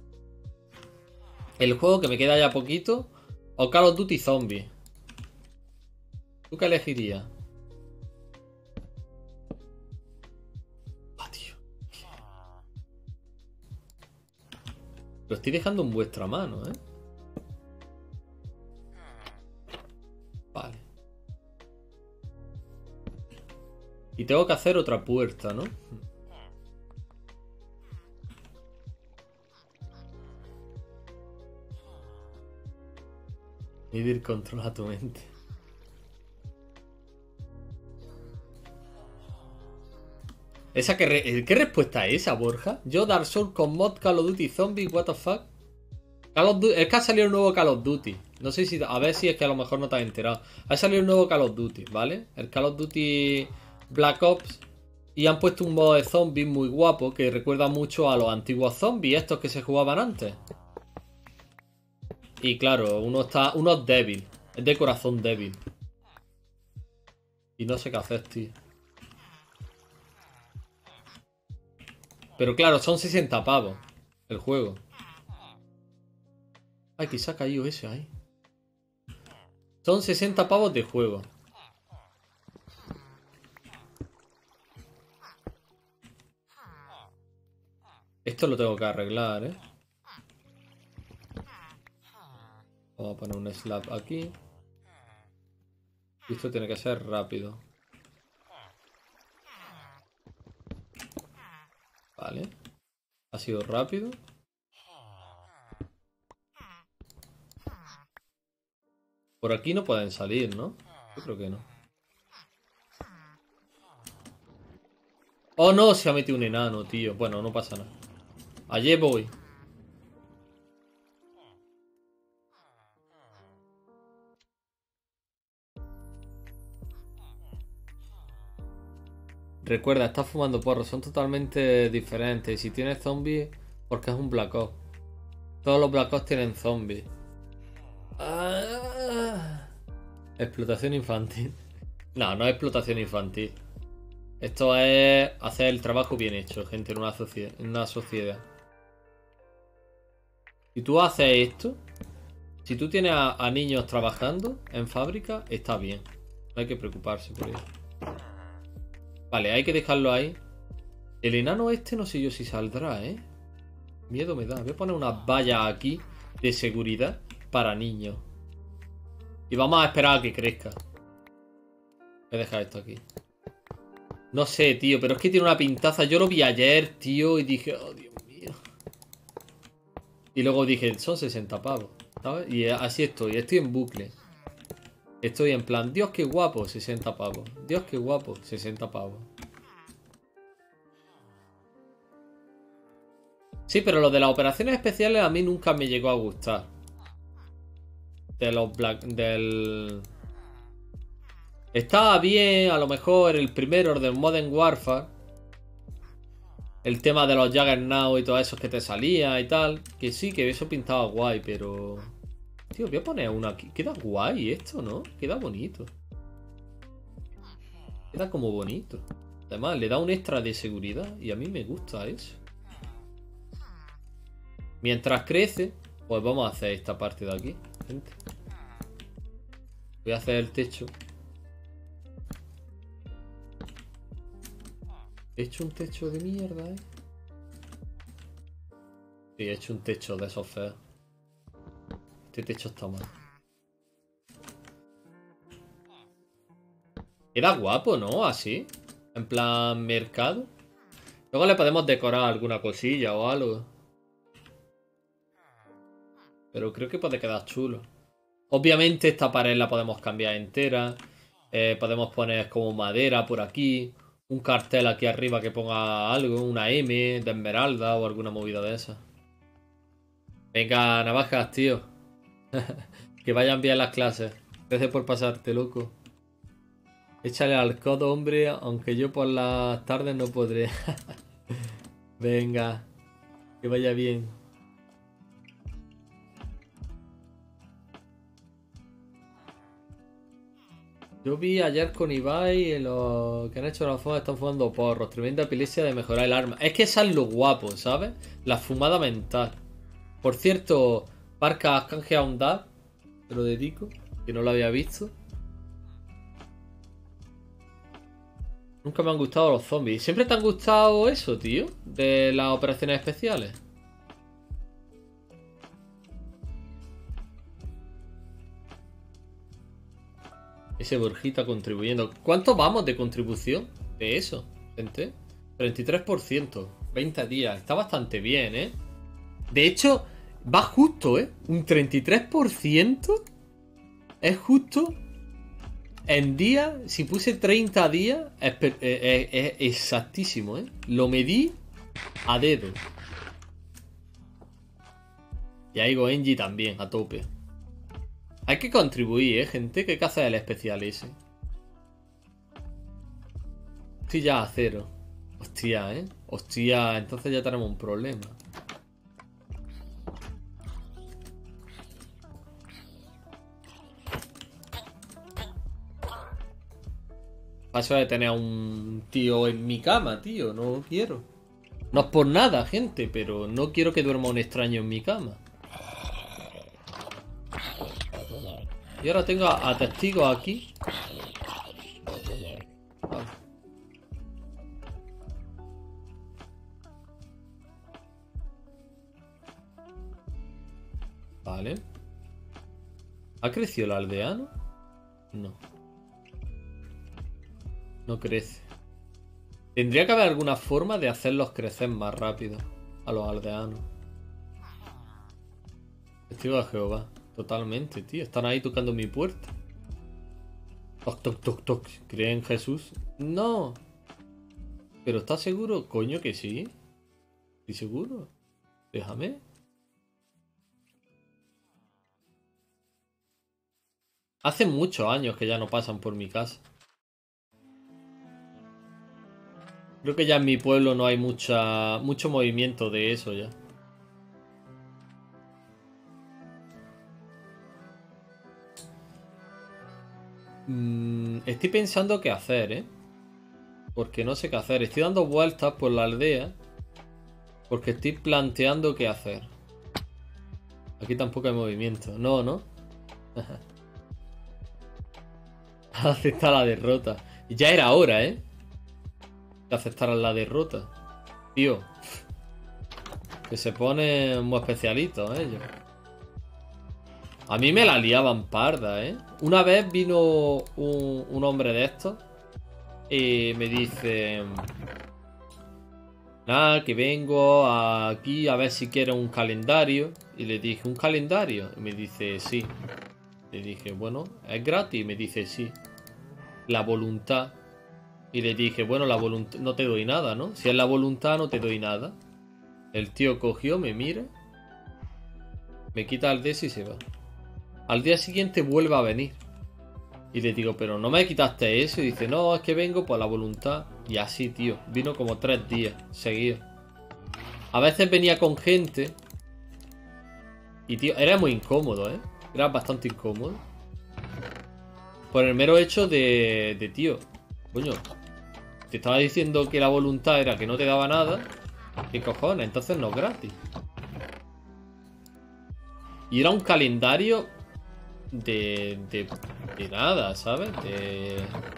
el juego, que me queda ya poquito. O Call of Duty Zombie. ¿Tú qué elegirías? Ah, tío. Lo estoy dejando en vuestra mano, ¿eh? Vale. Y tengo que hacer otra puerta, ¿no? Medir controla tu mente. ¿Esa qué, re ¿Qué respuesta es esa, Borja? Yo Dark Souls con mod Call of Duty Zombie, what the fuck. Call of Duty, es que ha salido un nuevo Call of Duty. No sé si... A ver si es que a lo mejor no te has enterado. Ha salido un nuevo Call of Duty, ¿vale? El Call of Duty Black Ops. Y han puesto un modo de zombies muy guapo que recuerda mucho a los antiguos zombies, estos que se jugaban antes. Y claro, uno está... Uno es débil. Es de corazón débil. Y no sé qué hacer, tío. Pero claro, son sesenta pavos el juego. Ay, que se ha caído ese ahí. Son sesenta pavos de juego. Esto lo tengo que arreglar, ¿eh? Vamos a poner un slab aquí. Y esto tiene que ser rápido. Vale. Ha sido rápido. Por aquí no pueden salir, ¿no? Yo creo que no. Oh, no, se ha metido un enano, tío. Bueno, no pasa nada. Allí voy. Recuerda, estás fumando porros. Son totalmente diferentes. Y si tienes zombies, porque es un Black Ops. Todos los Black Ops tienen zombies. Ah, explotación infantil. No, no es explotación infantil. Esto es hacer el trabajo bien hecho, gente, en una, socie- en una sociedad. Si tú haces esto, si tú tienes a, a niños trabajando en fábrica, está bien. No hay que preocuparse por eso. Vale, hay que dejarlo ahí. El enano este no sé yo si saldrá, ¿eh? Miedo me da. Voy a poner unas vallas aquí de seguridad para niños. Y vamos a esperar a que crezca. Voy a dejar esto aquí. No sé, tío, pero es que tiene una pintaza. Yo lo vi ayer, tío, y dije, oh, Dios mío. Y luego dije, son sesenta pavos, ¿sabes? Y así estoy, estoy en bucle. Estoy en plan, Dios, qué guapo, sesenta pavos. Dios, qué guapo, sesenta pavos. Sí, pero lo de las operaciones especiales a mí nunca me llegó a gustar. De los Black... Del... Estaba bien, a lo mejor, el primero del Modern Warfare. El tema de los Juggernaut y todo eso que te salía y tal. Que sí, que eso pintaba guay, pero... Tío, voy a poner uno aquí. Queda guay esto, ¿no? Queda bonito. Queda como bonito. Además, le da un extra de seguridad y a mí me gusta eso. Mientras crece, pues vamos a hacer esta parte de aquí, gente. Voy a hacer el techo. He hecho un techo de mierda, ¿eh? Sí, he hecho un techo de esos feos. Este techo está mal. Queda guapo, ¿no? Así. En plan mercado. Luego le podemos decorar alguna cosilla o algo. Pero creo que puede quedar chulo. Obviamente esta pared la podemos cambiar entera. Eh, podemos poner como madera por aquí. Un cartel aquí arriba que ponga algo. Una M de esmeralda o alguna movida de esa. Venga, navajas, tío. Que vayan bien las clases. Gracias por pasarte, loco. Échale al codo, hombre, aunque yo por las tardes no podré. Venga, que vaya bien. Yo vi ayer con Ibai en los que han hecho la fuma, están fumando porros. Tremenda epilepsia de mejorar el arma. Es que esa es lo guapo, ¿sabes? La fumada mental. Por cierto, Parca, has canjeado un D A B. Te lo dedico, que no lo había visto. Nunca me han gustado los zombies. ¿Siempre te han gustado eso, tío? De las operaciones especiales. Ese Borjita contribuyendo. ¿Cuánto vamos de contribución de eso, gente? treinta y tres por ciento. veinte días. Está bastante bien, ¿eh? De hecho, va justo, ¿eh? Un treinta y tres por ciento es justo. En días, si puse treinta días, es, es, es, es exactísimo, ¿eh? Lo medí a dedo. Y ahí Goenji también, a tope. Hay que contribuir, ¿eh, gente? ¿Qué caza el especial ese? Estoy ya a cero. Hostia, ¿eh? Hostia, entonces ya tenemos un problema. Paso de tener a un tío en mi cama, tío. No quiero. No es por nada, gente, pero no quiero que duerma un extraño en mi cama. Y ahora tengo a, a testigos aquí. Vale. Vale. ¿Ha crecido el aldeano? No. No crece. Tendría que haber alguna forma de hacerlos crecer más rápido a los aldeanos. Testigo de Jehová. Totalmente, tío. Están ahí tocando mi puerta. Toc, toc, toc, toc. ¿Creen en Jesús? No. ¿Pero estás seguro? Coño que sí. ¿Estoy seguro? Déjame. Hace muchos años que ya no pasan por mi casa. Creo que ya en mi pueblo no hay mucha mucho movimiento de eso ya. Mm, estoy pensando qué hacer, ¿eh? Porque no sé qué hacer. Estoy dando vueltas por la aldea. Porque estoy planteando qué hacer. Aquí tampoco hay movimiento. No, ¿no? Aceptar la derrota. Y ya era hora, ¿eh? De aceptar la derrota. Tío. Que se ponen muy especialitos ellos. A mí me la liaban parda, ¿eh? Una vez vino un, un hombre de estos y me dice... Nada, que vengo aquí a ver si quiero un calendario. Y le dije, ¿un calendario? Y me dice, sí. Le dije, bueno, ¿es gratis? Y me dice, sí. La voluntad. Y le dije, bueno, la voluntad no te doy nada, ¿no? Si es la voluntad, no te doy nada. El tío cogió, me mira, me quita el des y se va. Al día siguiente vuelve a venir. Y le digo, pero no me quitaste eso. Y dice, no, es que vengo por la voluntad. Y así, tío. Vino como tres días seguidos. A veces venía con gente. Y, tío, era muy incómodo, ¿eh? Era bastante incómodo. Por el mero hecho de, de tío. Coño. Te estaba diciendo que la voluntad era que no te daba nada. ¿Qué cojones? Entonces no es gratis. Y era un calendario de, de, de nada, ¿sabes? De...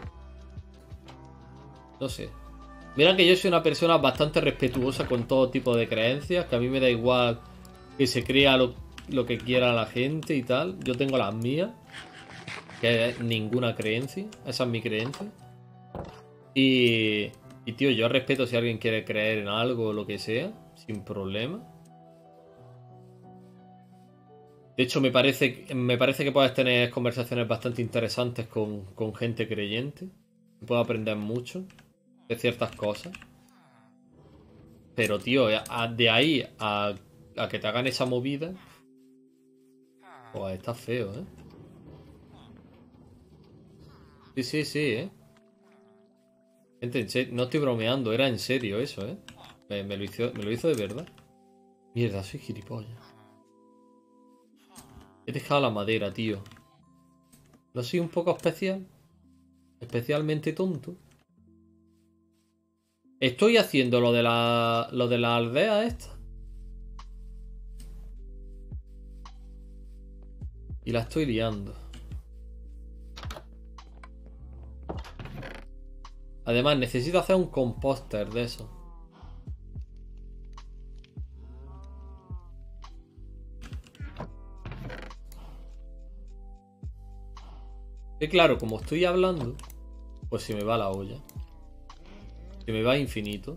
No sé. Mira que yo soy una persona bastante respetuosa con todo tipo de creencias. Que a mí me da igual que se crea lo, lo que quiera la gente y tal. Yo tengo las mías. Que es ninguna creencia. Esa es mi creencia. Y, y tío, yo respeto si alguien quiere creer en algo o lo que sea. Sin problema. De hecho, me parece, me parece que puedes tener conversaciones bastante interesantes con, con gente creyente. Puedo aprender mucho de ciertas cosas. Pero, tío, a- de ahí a, a que te hagan esa movida, pues está feo, ¿eh? Sí, sí, sí, ¿eh? Gente, en serio, no estoy bromeando, era en serio eso, ¿eh? Me, me lo hizo, me lo hizo de verdad. Mierda, soy gilipollas. He dejado la madera, tío. ¿No soy un poco especial? Especialmente tonto. Estoy haciendo lo de la, lo de la aldea esta. Y la estoy liando. Además, necesito hacer un composter de eso. Y claro, como estoy hablando, pues se me va la olla. Se me va infinito.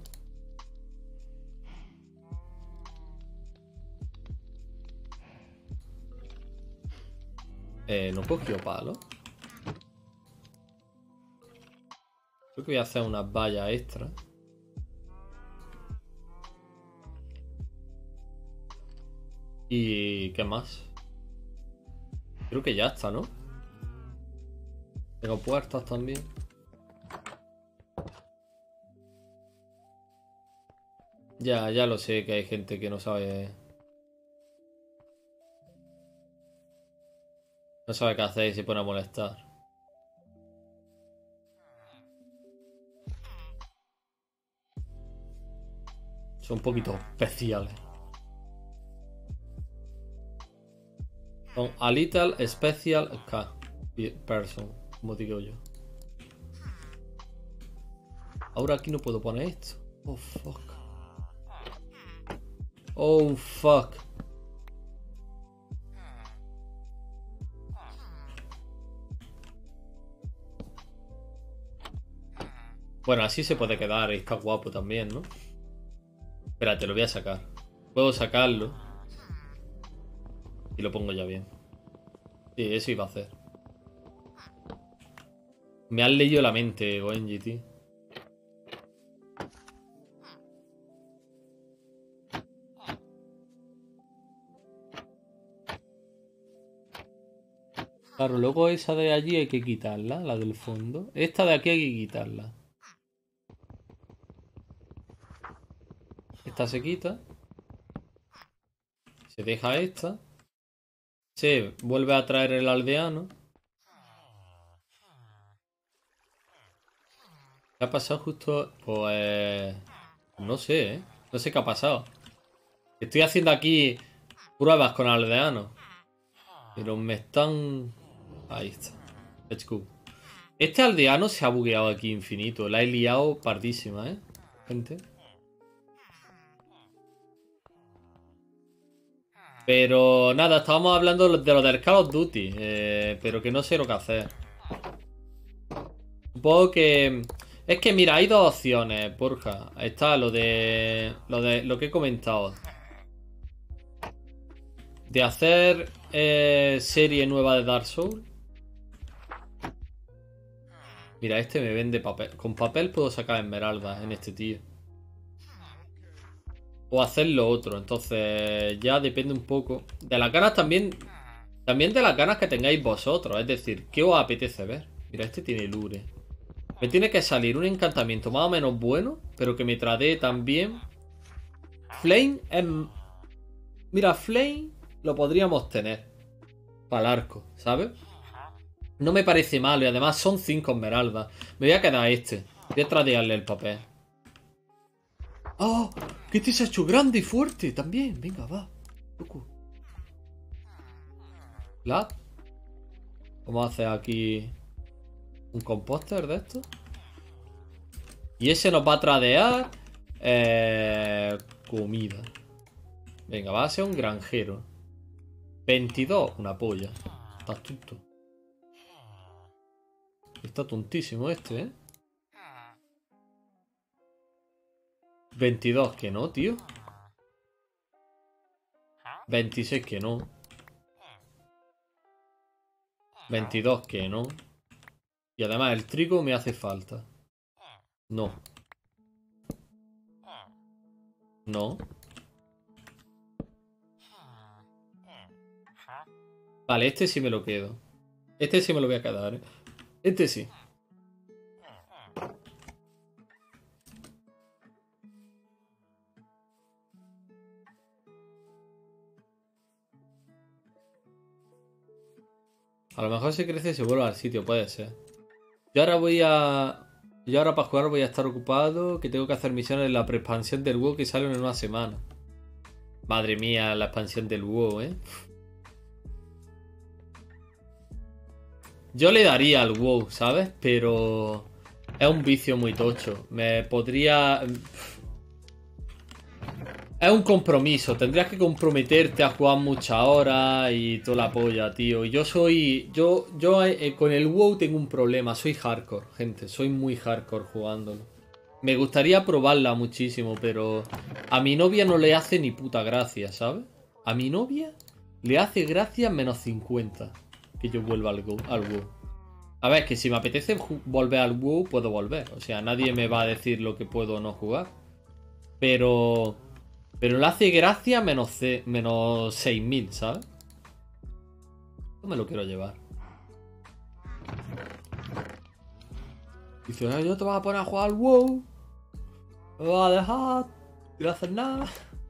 Eh, no cogió palo. Creo que voy a hacer unas vallas extra. ¿Y qué más? Creo que ya está, ¿no? Tengo puertas también. Ya, ya lo sé que hay gente que no sabe... No sabe qué hacer y se pone a molestar. Son un poquito especiales. Son a little special K person, como digo yo. Ahora aquí no puedo poner esto. Oh, fuck. Oh, fuck. Bueno, así se puede quedar y está guapo también, ¿no? Espérate, lo voy a sacar. Puedo sacarlo. Y lo pongo ya bien. Sí, eso iba a hacer. Me han leído la mente, Goenji, tío. Claro, luego esa de allí hay que quitarla, la del fondo. Esta de aquí hay que quitarla. Esta se quita. Se deja esta. Se vuelve a traer el aldeano. ¿Qué ha pasado justo? Pues... No sé, ¿eh? No sé qué ha pasado. Estoy haciendo aquí pruebas con aldeanos. Pero me están... Ahí está. Let's go. Este aldeano se ha bugueado aquí infinito. La he liado pardísima, ¿eh? Gente. Pero nada, estábamos hablando de lo del Call of Duty. Eh, pero que no sé lo que hacer. Supongo que... Es que mira, hay dos opciones, Borja. Está lo de... Lo de lo que he comentado. De hacer eh, serie nueva de Dark Souls. Mira, este me vende papel. Con papel puedo sacar esmeraldas en este tío. O hacer lo otro. Entonces ya depende un poco. De las ganas también. También de las ganas que tengáis vosotros. Es decir, ¿qué os apetece ver? Mira, este tiene lure. Me tiene que salir un encantamiento más o menos bueno. Pero que me tradee también. Flame es... Mira, Flame lo podríamos tener. Para el arco, ¿sabes? No me parece malo y además son cinco esmeraldas. Me voy a quedar este. Voy a tradearle el papel. ¡Oh! Que este se ha hecho grande y fuerte también. Venga, va. Loco. ¿Lad? Vamos a hacer aquí un composter de esto. Y ese nos va a tradear eh, comida. Venga, va a ser un granjero. veintidós, una polla. Está tonto. Está tontísimo este, ¿eh? veintidós, que no, tío. veintiséis, que no. veintidós, que no. Y además el trigo me hace falta. No. No. Vale, este sí me lo quedo. Este sí me lo voy a quedar, ¿eh? Este sí. A lo mejor si crece se vuelve al sitio, puede ser. Yo ahora voy a... Yo ahora para jugar voy a estar ocupado, que tengo que hacer misiones en la pre-expansión del WoW que sale en una semana. Madre mía, la expansión del WoW, ¿eh? Yo le daría al WoW, ¿sabes? Pero... Es un vicio muy tocho. Me podría... Es un compromiso. Tendrías que comprometerte a jugar muchas horas y toda la polla, tío. Y yo soy... Yo, yo eh, con el WoW tengo un problema. Soy hardcore, gente. Soy muy hardcore jugándolo. Me gustaría probarla muchísimo, pero... A mi novia no le hace ni puta gracia, ¿sabes? A mi novia le hace gracia menos cincuenta. Que yo vuelva al WoW. Al WoW. A ver, que si me apetece volver al WoW, puedo volver. O sea, nadie me va a decir lo que puedo o no jugar. Pero... Pero le hace gracia menos, C, menos seis mil, ¿sabes? No me lo quiero llevar. Dice, yo te vas a poner a jugar al WoW. Me vas a dejar. No voy a hacer nada.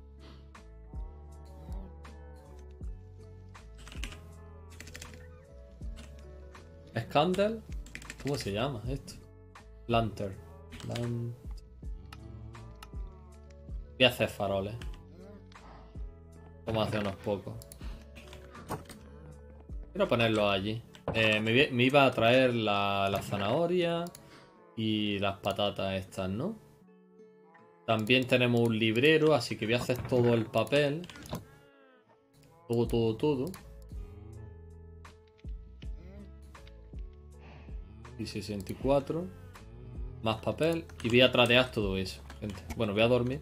Scandal. ¿Cómo se llama esto? Lantern. Lantern. Voy a hacer faroles. Como hace unos pocos. Quiero ponerlos allí. Eh, me, me iba a traer la, la zanahoria y las patatas estas, ¿no? También tenemos un librero, así que voy a hacer todo el papel. Todo, todo, todo. Y sesenta y cuatro. Más papel. Y voy a tradear todo eso, gente. Bueno, voy a dormir.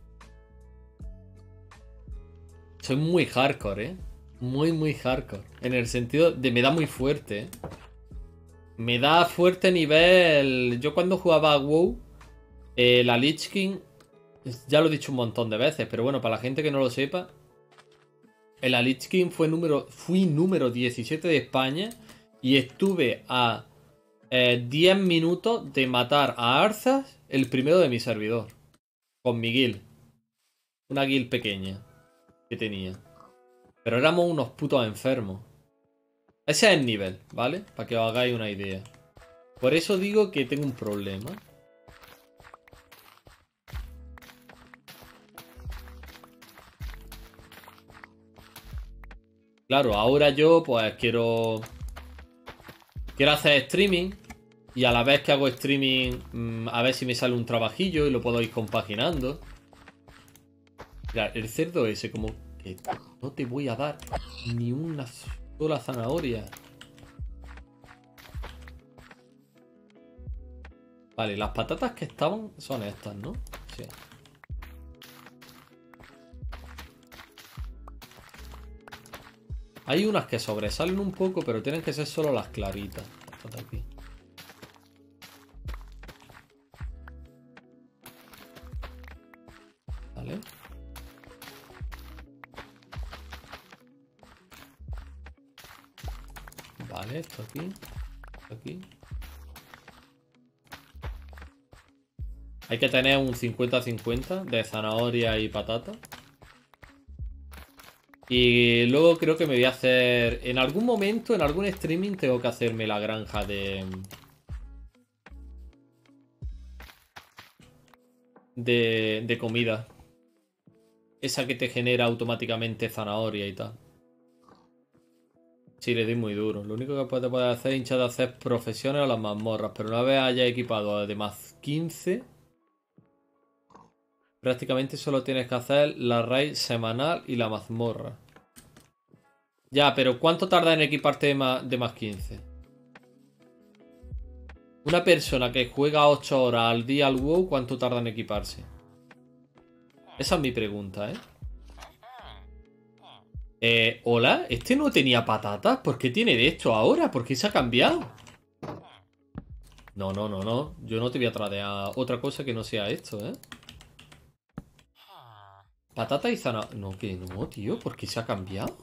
Soy muy hardcore, ¿eh? Muy, muy hardcore. En el sentido de me da muy fuerte, ¿eh? Me da fuerte nivel... Yo cuando jugaba a WoW, eh, la Lich King... Ya lo he dicho un montón de veces, pero bueno, para la gente que no lo sepa... La Lich King fue número, fui número diecisiete de España y estuve a eh, diez minutos de matar a Arzas, el primero de mi servidor. Con mi guild. Una guild pequeña que tenía. Pero éramos unos putos enfermos. Ese es el nivel, ¿vale? Para que os hagáis una idea. Por eso digo que tengo un problema. Claro, ahora yo pues quiero... Quiero hacer streaming. Y a la vez que hago streaming, mmm, a ver si me sale un trabajillo y lo puedo ir compaginando. Mira, el cerdo ese como que no te voy a dar ni una sola zanahoria. Vale, las patatas que estaban son estas, ¿no? Sí. Hay unas que sobresalen un poco, pero tienen que ser solo las claritas. Estas de aquí. Vale. Vale, esto aquí. Esto aquí. Hay que tener un cincuenta cincuenta de zanahoria y patata. Y luego creo que me voy a hacer... En algún momento, en algún streaming, tengo que hacerme la granja de... De, de comida. Esa que te genera automáticamente zanahoria y tal. Sí, le doy muy duro. Lo único que puedes poder hacer es hinchar de hacer profesiones o las mazmorras. Pero una vez haya equipado de más quince... Prácticamente solo tienes que hacer la raid semanal y la mazmorra. Ya, pero ¿cuánto tarda en equiparte de más, de más quince? Una persona que juega ocho horas al día al WoW, ¿cuánto tarda en equiparse? Esa es mi pregunta, ¿eh? Eh, hola, ¿este no tenía patatas? ¿Por qué tiene de esto ahora? ¿Por qué se ha cambiado? No, no, no, no. Yo no te voy a tradear otra cosa que no sea esto, ¿eh? Patata y zanahoria. No, que no, tío. ¿Por qué se ha cambiado?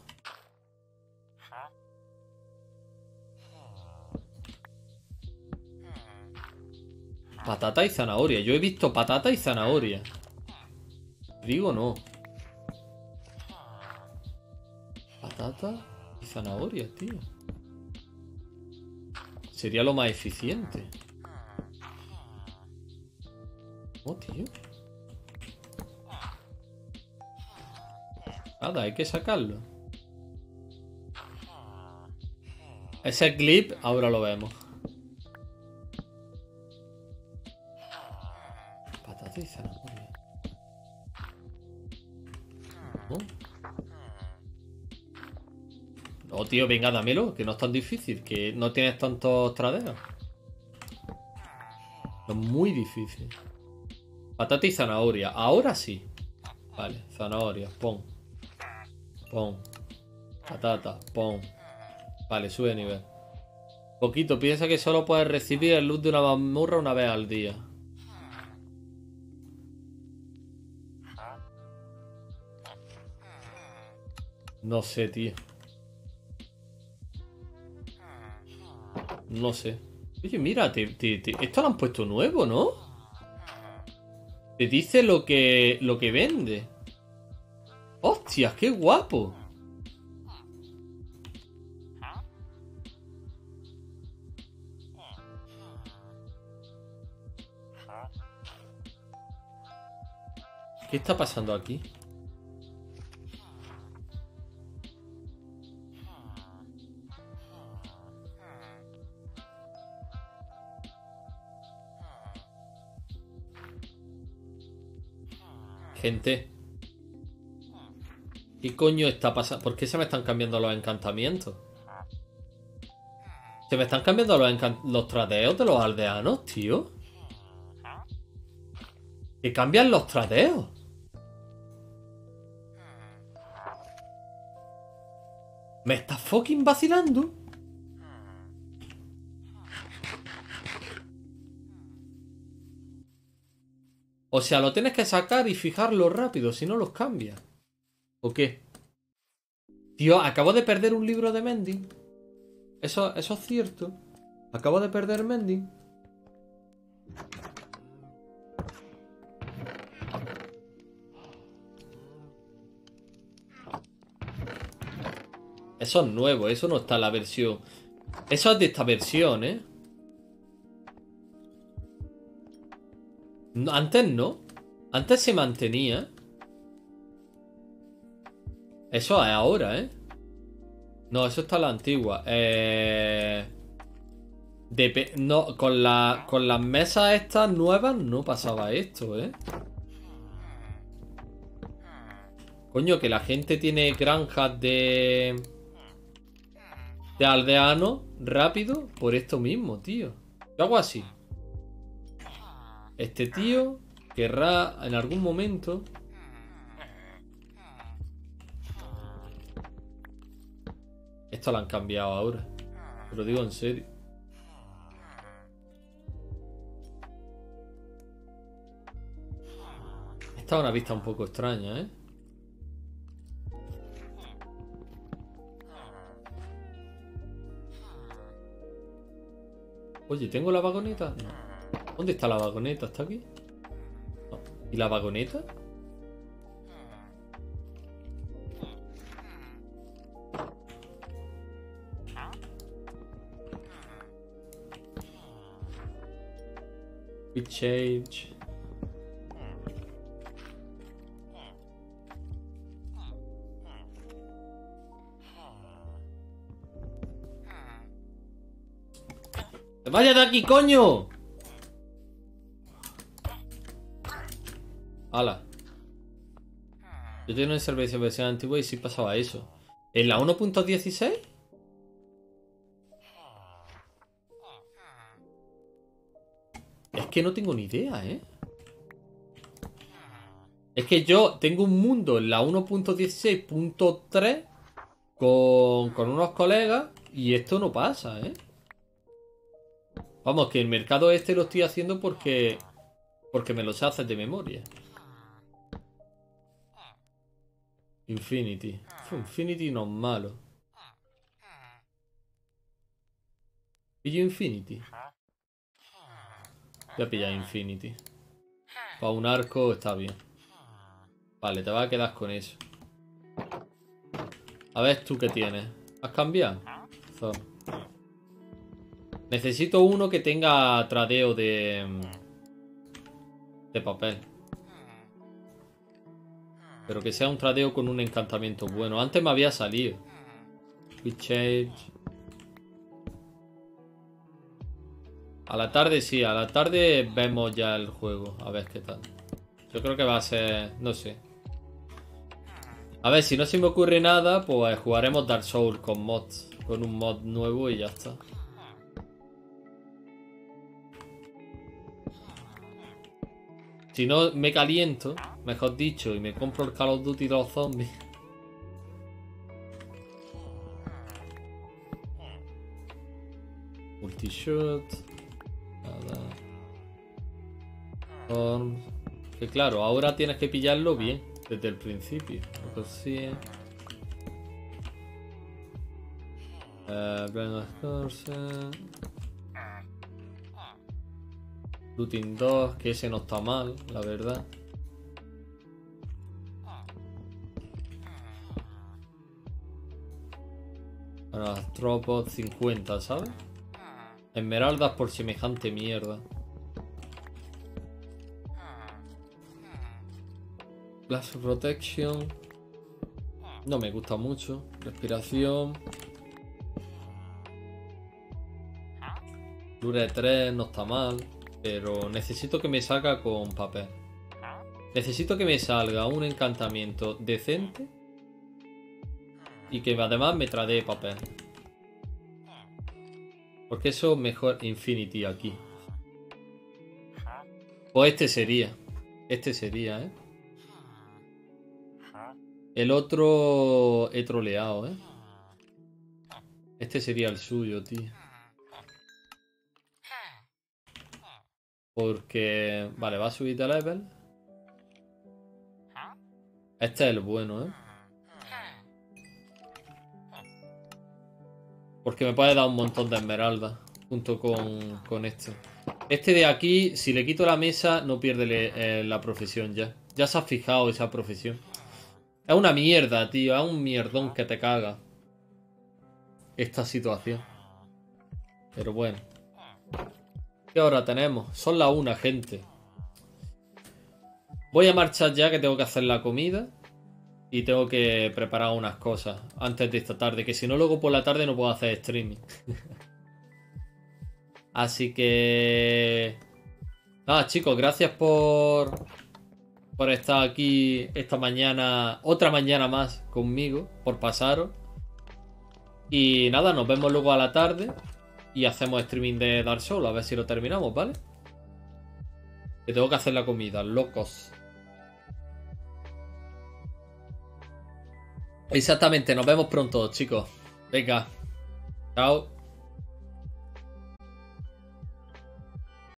Patata y zanahoria. Yo he visto patata y zanahoria. Digo no. Patata y zanahoria, tío. Sería lo más eficiente. Oh, tío. Nada, hay que sacarlo. Ese clip ahora lo vemos. Patata y zanahoria. ¿No? No, tío, venga, dámelo, que no es tan difícil, que no tienes tantos tradeos. Es muy difícil. Patata y zanahoria. Ahora sí. Vale, zanahoria, pon. Pon. Patata, pon. Vale, sube de nivel. Poquito, piensa que solo puedes recibir el loot de una mazmorra una vez al día. No sé, tío. No sé. Oye, mira, te, te, te... esto lo han puesto nuevo, ¿no? Te dice lo que, lo que vende. ¡Hostias, qué guapo! ¿Qué está pasando aquí? Gente. ¿Qué coño está pasando? ¿Por qué se me están cambiando los encantamientos? Se me están cambiando los, encan los tradeos de los aldeanos, tío. Que cambian los tradeos. ¿Me estás fucking vacilando? O sea, lo tienes que sacar y fijarlo rápido, si no los cambias. ¿O qué? Tío, acabo de perder un libro de Mending. Eso, eso es cierto. Acabo de perder Mending. Eso es nuevo, eso no está en la versión. Eso es de esta versión, ¿eh? No, antes no. Antes se mantenía. Eso es ahora, ¿eh? No, eso está la antigua. Eh... Dep no, con, la, con las mesas estas nuevas no pasaba esto, ¿eh? Coño, que la gente tiene granjas de... De aldeanos rápido por esto mismo, tío. Yo hago así. Este tío querrá en algún momento... Esto lo han cambiado ahora. Te lo digo en serio. Esta es una vista un poco extraña, ¿eh? Oye, ¿tengo la vagoneta? No. ¿Dónde está la vagoneta? ¿Está aquí? No. ¿Y la vagoneta? Quick change. ¡Vaya de aquí, coño! ¡Hala! Yo tenía un servicio de versión antigua y sí pasaba eso. ¿En la uno punto dieciséis? Es que no tengo ni idea, ¿eh? Es que yo tengo un mundo en la uno punto dieciséis punto tres con, con unos colegas y esto no pasa, ¿eh? Vamos, que el mercado este lo estoy haciendo porque porque me lo sé hacer de memoria. Infinity. Infinity no es malo. ¿Pillo Infinity? Voy a pillar Infinity. Para un arco está bien. Vale, te vas a quedar con eso. A ver tú qué tienes. ¿Has cambiado? So. Necesito uno que tenga tradeo de... De papel. Pero que sea un tradeo con un encantamiento bueno. Antes me había salido. Quick change. A la tarde sí, a la tarde vemos ya el juego. A ver qué tal. Yo creo que va a ser... No sé. A ver, si no se me ocurre nada, pues jugaremos Dark Souls con mods. Con un mod nuevo y ya está. Si no me caliento, mejor dicho, y me compro el Call of Duty de los zombies. Multishot. Nada. Storm. Que claro, ahora tienes que pillarlo bien, desde el principio. Así. Uh, Looting dos, que ese no está mal, la verdad. Bueno, Astropod cincuenta, ¿sabes? Esmeraldas por semejante mierda. Blast Protection. No me gusta mucho. Respiración. Lure tres no está mal. Pero necesito que me salga con papel. Necesito que me salga un encantamiento decente. Y que además me tradee papel. Porque eso mejor Infinity aquí. Pues este sería. Este sería, ¿eh? El otro he troleado, ¿eh? Este sería el suyo, tío. Porque... Vale, va a subir de level. Este es el bueno, ¿eh? Porque me puede dar un montón de esmeraldas. Junto con, con este. Este de aquí, si le quito la mesa, no pierde le, eh, la profesión ya. Ya se ha fijado esa profesión. Es una mierda, tío. Es un mierdón que te caga. Esta situación. Pero bueno. ¿Qué hora tenemos? Son las una, gente. Voy a marchar ya, que tengo que hacer la comida. Y tengo que preparar unas cosas antes de esta tarde, que si no luego por la tarde no puedo hacer streaming. Así que... Nada, chicos, gracias por... Por estar aquí esta mañana, otra mañana más conmigo, por pasaros. Y nada, nos vemos luego a la tarde y hacemos streaming de Dark Souls, a ver si lo terminamos, ¿vale? Que tengo que hacer la comida, locos. Exactamente, nos vemos pronto, chicos. Venga, chao.